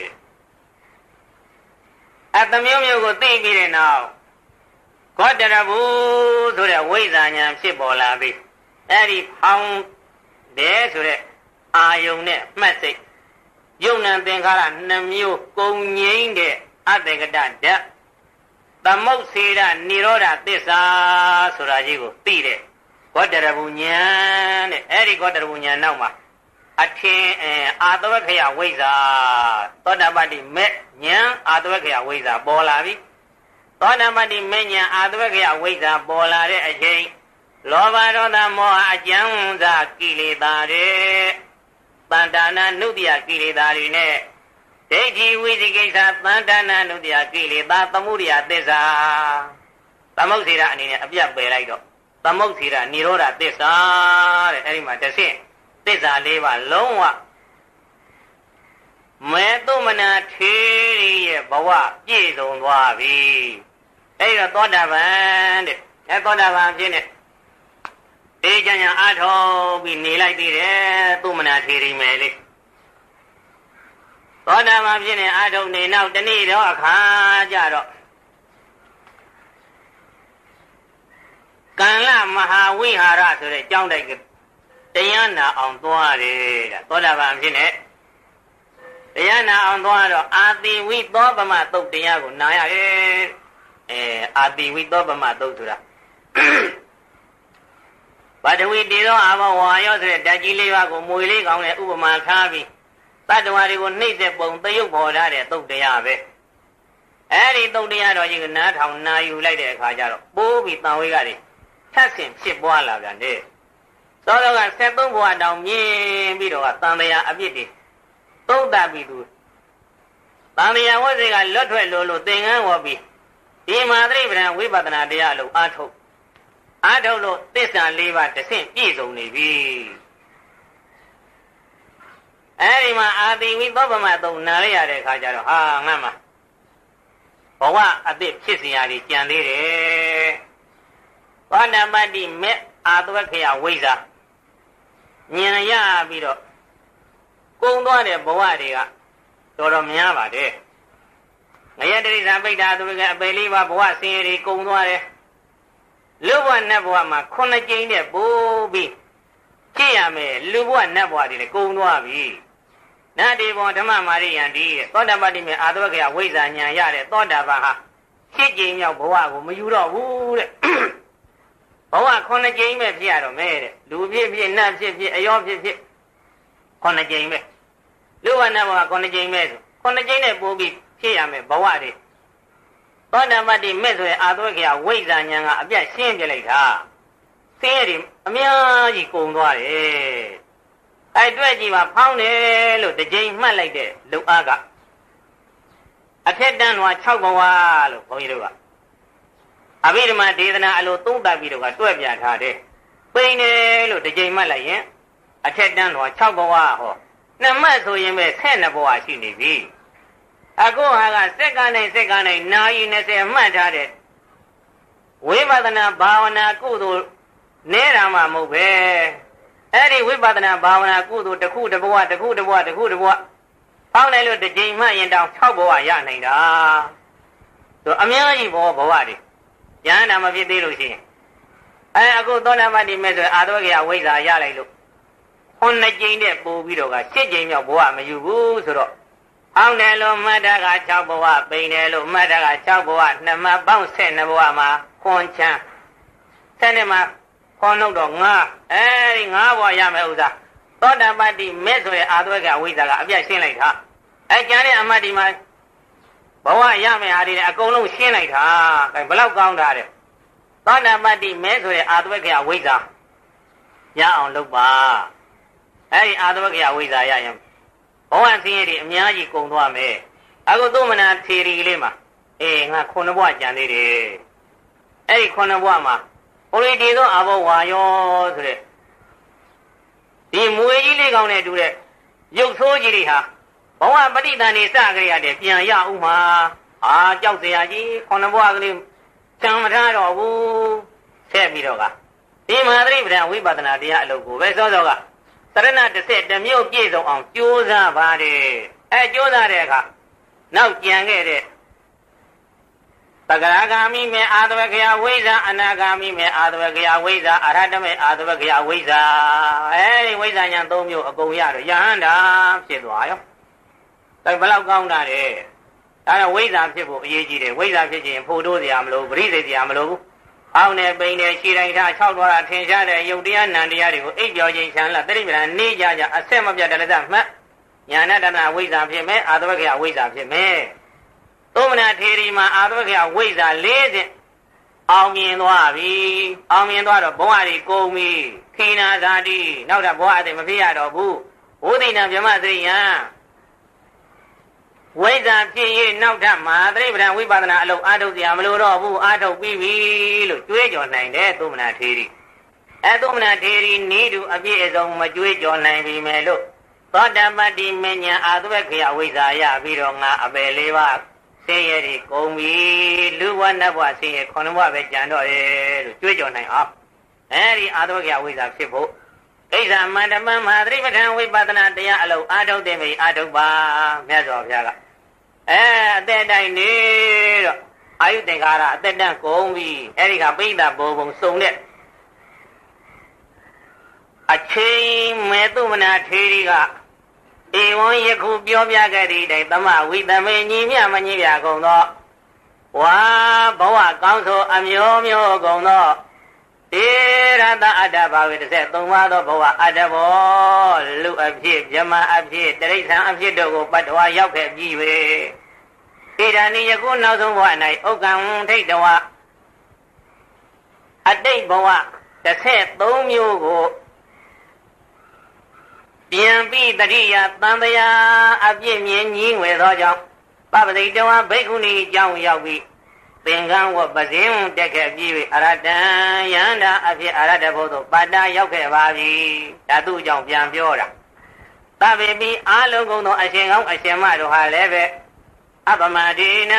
အတမျိုးမျိုးကိုသိပြီးတဲ့နောက်ခောတရဘူးဆိုတဲ့ဝိဇ္ဇာဉာဏ်ဖြစ်ပေါ်လာပြီအဲ့ဒီဖောင်းတယ်ဆိုတဲ့အာယုန်နဲ့မှတ်စိတ်ယုံ nant သင်္ခါရနှစ်မျိုးကုန်ငိမ့်တဲ့အတ္တကတဓာတ်သမုတ်စေရនិရောဓသစ္စာဆိုတာကြီးကိုသိတဲ့ခောတရဘူးဉာဏ်တဲ့အဲ့ဒီခောတရဘူးဉာဏ်နောက်မှာအထင်အာတဝက္ခယဝိဇ္ဇာသောတာပတ္တိမေဉာဏ်အာတဝက္ခယဝိဇ္ဇာပေါ်လာပြီသောတာပတ္တိမေဉာဏ်အာတဝက္ခယဝိဇ္ဇာပေါ်လာတဲ့အချိန်လောဘဒေါသမောဟအကျဉ်းစာကိလေသာတွေတဏ္ဍာနာနုတ္တိယကိလေသာတွေနဲ့ဒိဋ္ဌိဝိသိကိစ္စတဏ္ဍာနာနုတ္တိယကိလေသာသမုဒယသစ္စာသမုတ်စေရအနေနဲ့အပြတ်ပယ်လိုက်တော့သမုတ်စေရនិရောဓသစ္စာတဲ့အဲ့ဒီမှာတစ်ဆင့်သစ္စာလေးပါလုံးဝမေတုမနာထေရီရဲ့ဘဝပြည့်စုံသွားပြီအဲ့ဒီတော့သောတာပန်တဲ့အဲသောတာပန်ဖြစ်နေအေးချမ်းချမ်းအားထုတ်ပြီးနေလိုက်သေးတယ်သုမနာထေရီမယ်လေသောတာပန်ဖြစ်နေအားထုတ်နေနောက်တနေ့တော့အခါကြတော့ကံလမဟာဝိဟာရဆိုတဲ့ကျောင်းတိုက်ကတရားနာအောင်သွားတယ်တဲ့သောတာပန်ဖြစ်နေတရားနာအောင်သွားတော့အာတိဝိသောပမသုတ်တရားကိုနာရတယ်အဲအာတိဝိသောပမသုတ်ဆိုတာဗဒဝိတေသောအာဘဝါယောဆိုတဲ့ဓာတ်ကြီးလေးပါးကိုမွေလေးကောင်းတဲ့ဥပမာထားပြီးတတ္တဝါတွေကိုနှိမ့်ဆက်ပုံသရုပ်ပေါ်ထားတဲ့သုတ်တရားပဲအဲဒီသုတ်တရားတော်ကြီးကနားထောင်နာယူလိုက်တဲ့အခါကျတော့ပိုးပြီးတန်ဝေးကတွေထပ်ဆင့်ဖြစ်ပွားလာပြန်တယ်သောတော်ကဆက်သုံးဘဝတောင်မြင်ပြီးတော့တန်တရားအပြစ်တွေသုံးသပ်ပြီးသူတန်တရားဝိဇ္ဇေကလွတ်ထွက်လို့လို့သင်္ကန်းဝေါ်ပြီးဒီမှာသတိပဋ္ဌာန်ဝိပဿနာတရားလို့အားထုတ်အားထုတ်လို့သစ္စာလေးပါးတစ်ဆင့်ပြည့်စုံနေပြီအဲဒီမှာအာတိဝိသောပမသုံးနာရရတဲ့အခါကျတော့ဟာငါ့မှာဘဝအသစ်ဖြစ်စရာတွေကြံသေးတယ်သောတာပတ္တိမေအာတဝက္ခယဝိဇ္ဇာဉာဏ်ရပြီးတော့ကုံသွားတဲ့ဘဝတွေကတော်တော်များပါတယ်ငရတရိစ္ဆာပိဋ္ဌာသူကအပေလေးပါဘဝဆင်းရဲတွေကုံသွားတယ်လူဘဝနတ်ဘဝမှာခုနှစ်ကြိမ်နဲ့ပို့ပြီးဖြစ်ရမယ်လူဘဝနတ်ဘဝတွေလည်းကုံသွားပြီနတ်ဒီဘောဓမ္မမာရိယံဒီသောတာပတ္တိမေအာတဝက္ခယဝိဇ္ဇာဉာဏ်ရတဲ့သောတာပန်ဟာရှစ်ကြိမ်မြောက်ဘဝကိုမယူတော့ဘူးတဲ့ဘဝခုနှစ်ကြိမ်ပဲဖြစ်ရတော့မယ်တဲ့လူဖြစ်ဖြစ်နတ်ဖြစ်ဖြစ်အယောဖြစ်ဖြစ်ခုနှစ်ကြိမ်ပဲလူဝနတ်ဘဝခုနှစ်ကြိမ်ပဲဆိုခုနှစ်ကြိမ်နဲ့ပို့ပြီးဖြစ်ရမယ်ဘဝတွေသောတာပတ္တိမေဆိုရင်အာသဝက္ခယဝိဇ္ဇာဉာဏ်ကအပြတ်ရှင်းပြလိုက်တာဆင်းရဲတွေအများကြီးကုန်သွားတယ်အဲအဲတွေ့ကြည့်ပါဖောင်းတယ်လို့တစ်ကြိမ်မှတ်လိုက်တဲ့လူအားကအထက်တန်းလွာ၆ဘဝလို့ဘုန်းကြီးတို့ကအဘိဓမ္မာဒေသနာအလိုသုံးသပ်ပြီးတော့ကတွဲပြထားတယ်ပိန်တယ်လို့တစ်ကြိမ်မှတ်လိုက်ရင်အထက်တန်းလွာ၆ဘဝဟောနှစ်မှတ်ဆိုရင်ပဲ၁၂ဘဝရှိနေပြီအခုဟာကစက္ကန့်နဲ့စက္ကန့်နဲ့နာရီ၂၀မှတ်ထားတဲ့ဝိပဿနာဘာဝနာကုသိုလ်နေတာမှမဟုတ်ပဲအဲ့ဒီဝိပဿနာဘာဝနာကုသိုလ်တစ်ခုတစ်ဘဝတစ်ခုတစ်ဘဝတစ်ခုတစ်ဘဝဖောင်းတယ်လို့တစ်ကြိမ်မှရင်တောင်၆ဘဝရနိုင်တာဆိုအများကြီးဘောဘဝတွေဉာဏ်နာမဖြစ်သေးလို့ရှိရင်အဲအခုသောတာပတိမဲ့ဆိုအာသဝကေယဝိဇ္ဇာရလိုက်လို့ခုနှစ်ကြိမ်နဲ့ပို့ပြီးတော့ကရှစ်ကြိမ်မြောက်ဘဝမယူဘူးဆိုတော့အောင်းတယ်လို့မှတ်တာက၆ဘဝပိန်တယ်လို့မှတ်တာက၆ဘဝနှစ်မှပေါင်း၁၂ဘဝမှာခွန်ချမ်း၁၂မှာခွန်နှုတ်တော့၅အဲဒီ၅ဘဝရမယ်ဥစ္စာသောတာပတိမဲ့ဆိုရဲ့အာသဝကေယဝိဇ္ဇာကအပြတ်ရှင်းလိုက်တာအဲကျန်တဲ့အမတ်ဒီမှာဘဝရမယ်ဟာဒီအကုန်လုံးရှင်းလိုက်တာအဲဘလောက်ကောင်းတာတဲ့သောတာပတိမဲဆိုတဲ့အာသဝကေယဝိဇ္ဇာရအောင်လုပ်ပါအဲဒီအာသဝကေယဝိဇ္ဇာရရင်ဘဝဆင်းရဲတွေအများကြီးကုန်သွားမယ်အခုသုမနာထေရီလေးမှာအေးငါခုနှစ်ဘဝကြံသေးတယ်အဲဒီခုနှစ်ဘဝမှာဟိုဒီဒီသောအဘောဝါယောဆိုတဲ့ဒီမွေကြီးလေးကောင်းနဲ့တူတဲ့ရုပ်ဆိုးကြီးတွေဟာဘဝပဋိသန္ဓေစကြရတဲ့ပြန်ရဥမှာအာကြောက်เสียကြီးခုနှစ်ဘဝကလေးချမ်းမထားတော့ဘူးဆက်ပြီးတော့ကဒီမဟာသတိပဋ္ဌာန်ဝိပဿနာတရားအလုပ်ကိုပဲစောစောကသရဏတစ်ဆက်တစ်မျိုးပြည့်စုံအောင်ကြိုးစားပါတယ်အဲကြိုးစားတဲ့အခါနောက်ကြံခဲ့တဲ့သဂရဂာမိမေအာသဝကေယဝိဇ္ဇာအနာဂာမိမေအာသဝကေယဝိဇ္ဇာအရဟတမေအာသဝကေယဝိဇ္ဇာအဲဒီဝိဇ္ဇာညာ၃မျိုးအကုန်ရတော့ယဟန္တာဖြစ်သွားရောဒါဘယ်လောက်ကောင်းတာလဲဒါတော့ဝိဇ္ဇာဖြစ်ဖို့အရေးကြီးတယ်ဝိဇ္ဇာဖြစ်ခြင်းဖို့တိုးစရာမလိုပရိသေစရာမလိုဘူးအောင်းနဲ့ပိန်နဲ့ခြေတိုင်းထား၆သွားတာထင်ရှားတဲ့ယုတ်တရားနံတရားတွေကိုအိပ်ပျော်ခြင်းချမ်းလာတတိပ္ပံနေကြကြအဆက်မပြတ်တလသမှတ်ညာဏတနာဝိဇ္ဇာဖြစ်မယ်အာသဝကေယဝိဇ္ဇာဖြစ်မယ်သုမနာထေရီမှာအာသဝကေယဝိဇ္ဇာ၄ဆင့်အောင်မြင်သွားပြီအောင်မြင်သွားတော့ဘဝတွေကုန်ပြီခိနာဇာတိနောက်တော့ဘဝအသေးမဖြစ်ရတော့ဘူးဝိသိဏဗြဟ္မသရိယံဝိဇ္ဇာဖြစ်ရေးနောက်ထပ်မဟာသတိပဋ္ဌာန်ဝိပဿနာအလုပ်အားထုတ်ကြမလို့တော့ဘူးအားထုတ်ပြီးပြီလို့ကြွေးကြော်နိုင်တယ်သုမနာထေရီအဲသုမနာထေရီနေတူအပြည့်အစုံမကြွေးကြော်နိုင်ပြီမယ်လို့သောတာပတိမဉ္ဇဉ်အာသဝကေယဝိဇ္ဇာရပြီးတော့ငါအပယ်လေးပါးဆင်းရဲတွေကုန်ပြီလူဘဝနတ်ဘဝဆင်းရဲခုနှစ်ဘဝပဲကြံတော့ရဲ့လို့ကြွေးကြော်နိုင်အောင်အဲဒီအာသဝကေယဝိဇ္ဇာဖြစ်ဖို့ဣဇာမန္တမမဟာသတိပဋ္ဌာန်ဝိပဿနာတရားအလုပ်အားထုတ်တဲ့မိအားထုတ်ပါမြတ်စွာဘုရားကအဲအသက်တိုင်းနေတော့အာယုသင်္ကာရအသက်တန်းကုန်ပြီအဲ့ဒီကပိဋကဘောဘုံစုံတဲ့အချိန်မေတုမနာထေရီကဧဝံယခုပြောပြခဲ့သည့်တိုင်သမဝိတမေညီမြမညီပြကုန်သောဝါဘဝကောင်းဆိုအမျိုးမျိုးကုန်သောတေရတအတ္တဘာဝေတစ်ဆက်သုံးပါးသောဘဝအတ္တဘောလူအဖြစ်မြမအဖြစ်တိရစ္ဆာန်အဖြစ်တို့ကိုပတ္တဝါရောက်ခဲ့ပြီးပဲဣဒာနိယခုနောက်ဆုံးဘဝ၌ဥက္ကံထိတ်တဝအတိတ်ဘဝတစ်ဆက်သုံးမျိုးကိုပြန်ပြီးတတိယသံဃာအပြည့်မြင်ကြီးငွေသောကြောင့်ပပတိတဝဘိက္ခုနီအကြောင်းရောက်ပြီးသင်္ကန်းဝပဇင်းတက်ခဲ့ပြီးအရတံယန္တာအဖြစ်အရတဘုသို့ပါတာရောက်ခဲ့ပါပြီဓာတုကြောင့်ပြန်ပြောတာသဗ္ဗေပိအာလုံးကုန်သောအရှင်ကောင်းအရှင်မတို့ဟာလည်းပဲအပမဒေနာ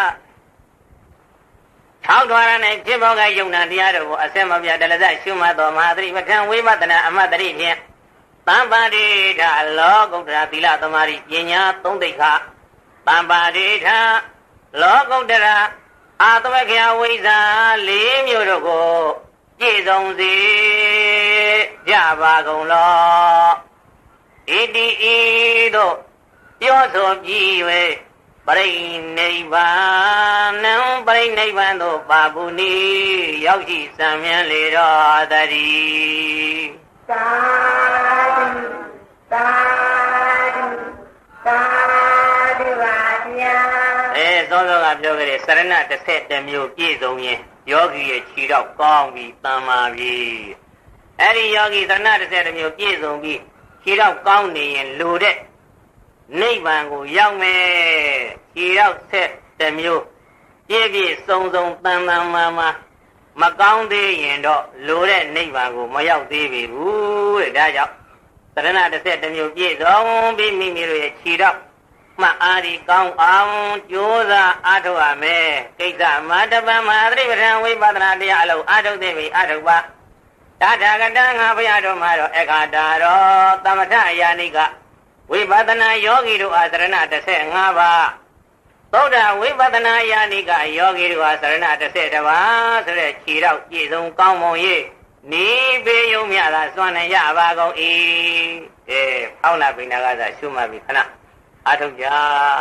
ထောက်ထွားရ၌ဖြစ်ပေါ်ကယုံနာတရားတို့ကိုအစမပြတလဇရှုမှတ်သောမဟာသတိပဋ္ဌာန်ဝိပဿနာအမတ်တရိဖြင့်သံပါတိထလောကုတ္တရာသီလသမารိပညာသုံးသိက္ခာသံပါတိထလောကုတ္တရာအာသဝကေယဝိဇ္ဇာ၄မျိုးတို့ကိုပြည့်စုံစေကြပါကုန်လောဣတိဤတို့ပြောဆိုပြီး၍ပရိနိဗ္ဗာန်ပရိနိဗ္ဗာန်သို့ပါပုနိရောက်ရှိစံမြန်းလေတော်တည်းသာဓုသာဓုသာဓုပါဗျာအဲသောသောကပြောကြတဲ့စရဏတစ်ဆက်တစ်မျိုးပြည့်စုံရင်ယောဂီရဲ့ခြေတော့ကောင်းပြီတန်ပါပြီအဲ့ဒီယောဂီစရဏတစ်ဆက်တစ်မျိုးပြည့်စုံပြီးခြေတော့ကောင်းနေရင်လူတဲ့နိဗ္ဗာန်ကိုရောက်မယ်ခြေတော့ဆက်တစ်မျိုးပြည့်ပြည့်စုံစုံတန်တန်မာမာမကောင်းသေးရင်တော့လူတဲ့နိဗ္ဗာန်ကိုမရောက်သေးပြီဘူးတဲ့ဒါကြောင့်သရဏတစ်ဆက်တစ်မျိုးပြည့်စုံပြီးမိမိတို့ရဲ့ခြေတော့မှအားဒီကောင်းအောင်ကြိုးစားအားထုတ်ရမယ်ကိစ္စမတပံမဟာသတိပဋ္ဌာန်ဝိပဿနာတရားအလုံးအားထုတ်သိပြီအားထုတ်ပါတာထာဂတံငါဘုရားတော်မှာတော့အခါတာတော်သမထယာနိကဝိပဿနာယောဂီတို့အားသရဏတစ်ဆက်၅ပါးသုဒ္ဓဝိပဿနာယာနိကယောဂီတို့အားသရဏတစ်ဆက်တစ်ပါးဆိုတဲ့ခြေတော့ပြည့်စုံကောင်းမွန်၍နိဗ္ဗေယုံမြတာစွမ်းနိုင်ရပါကုန်၏အဲဖောင်းနာပိဏကသာရှုမှတ်ပြီခဏအားထုတ်ကြ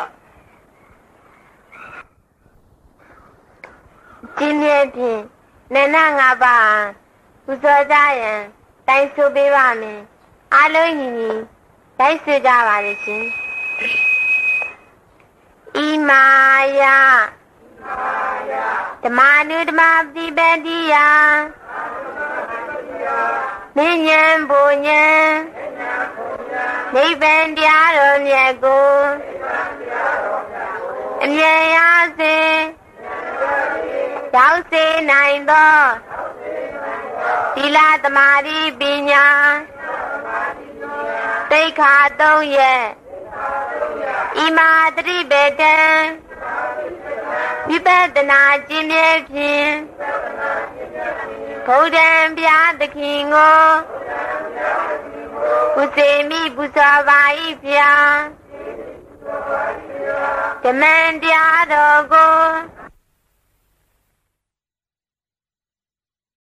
今天天奶奶阿爸不说家人带手背外面阿老姨姨带手家娃的心姨妈呀他妈牛他妈的白的呀每年不年你本家人也过年呀是ရောက်စေနိုင်သောသီလသမာဓိပညာသိက္ခာသုံးရဲ့ဣမာတတိပေတံဝိပဿနာကျင့်တဲ့ဖြင့်ဘုဒ္ဓံဗျာသခင်ကိုကုစေမိပူဇော်ပါ၏ဗျာဓမ္မံတရားတော်ကို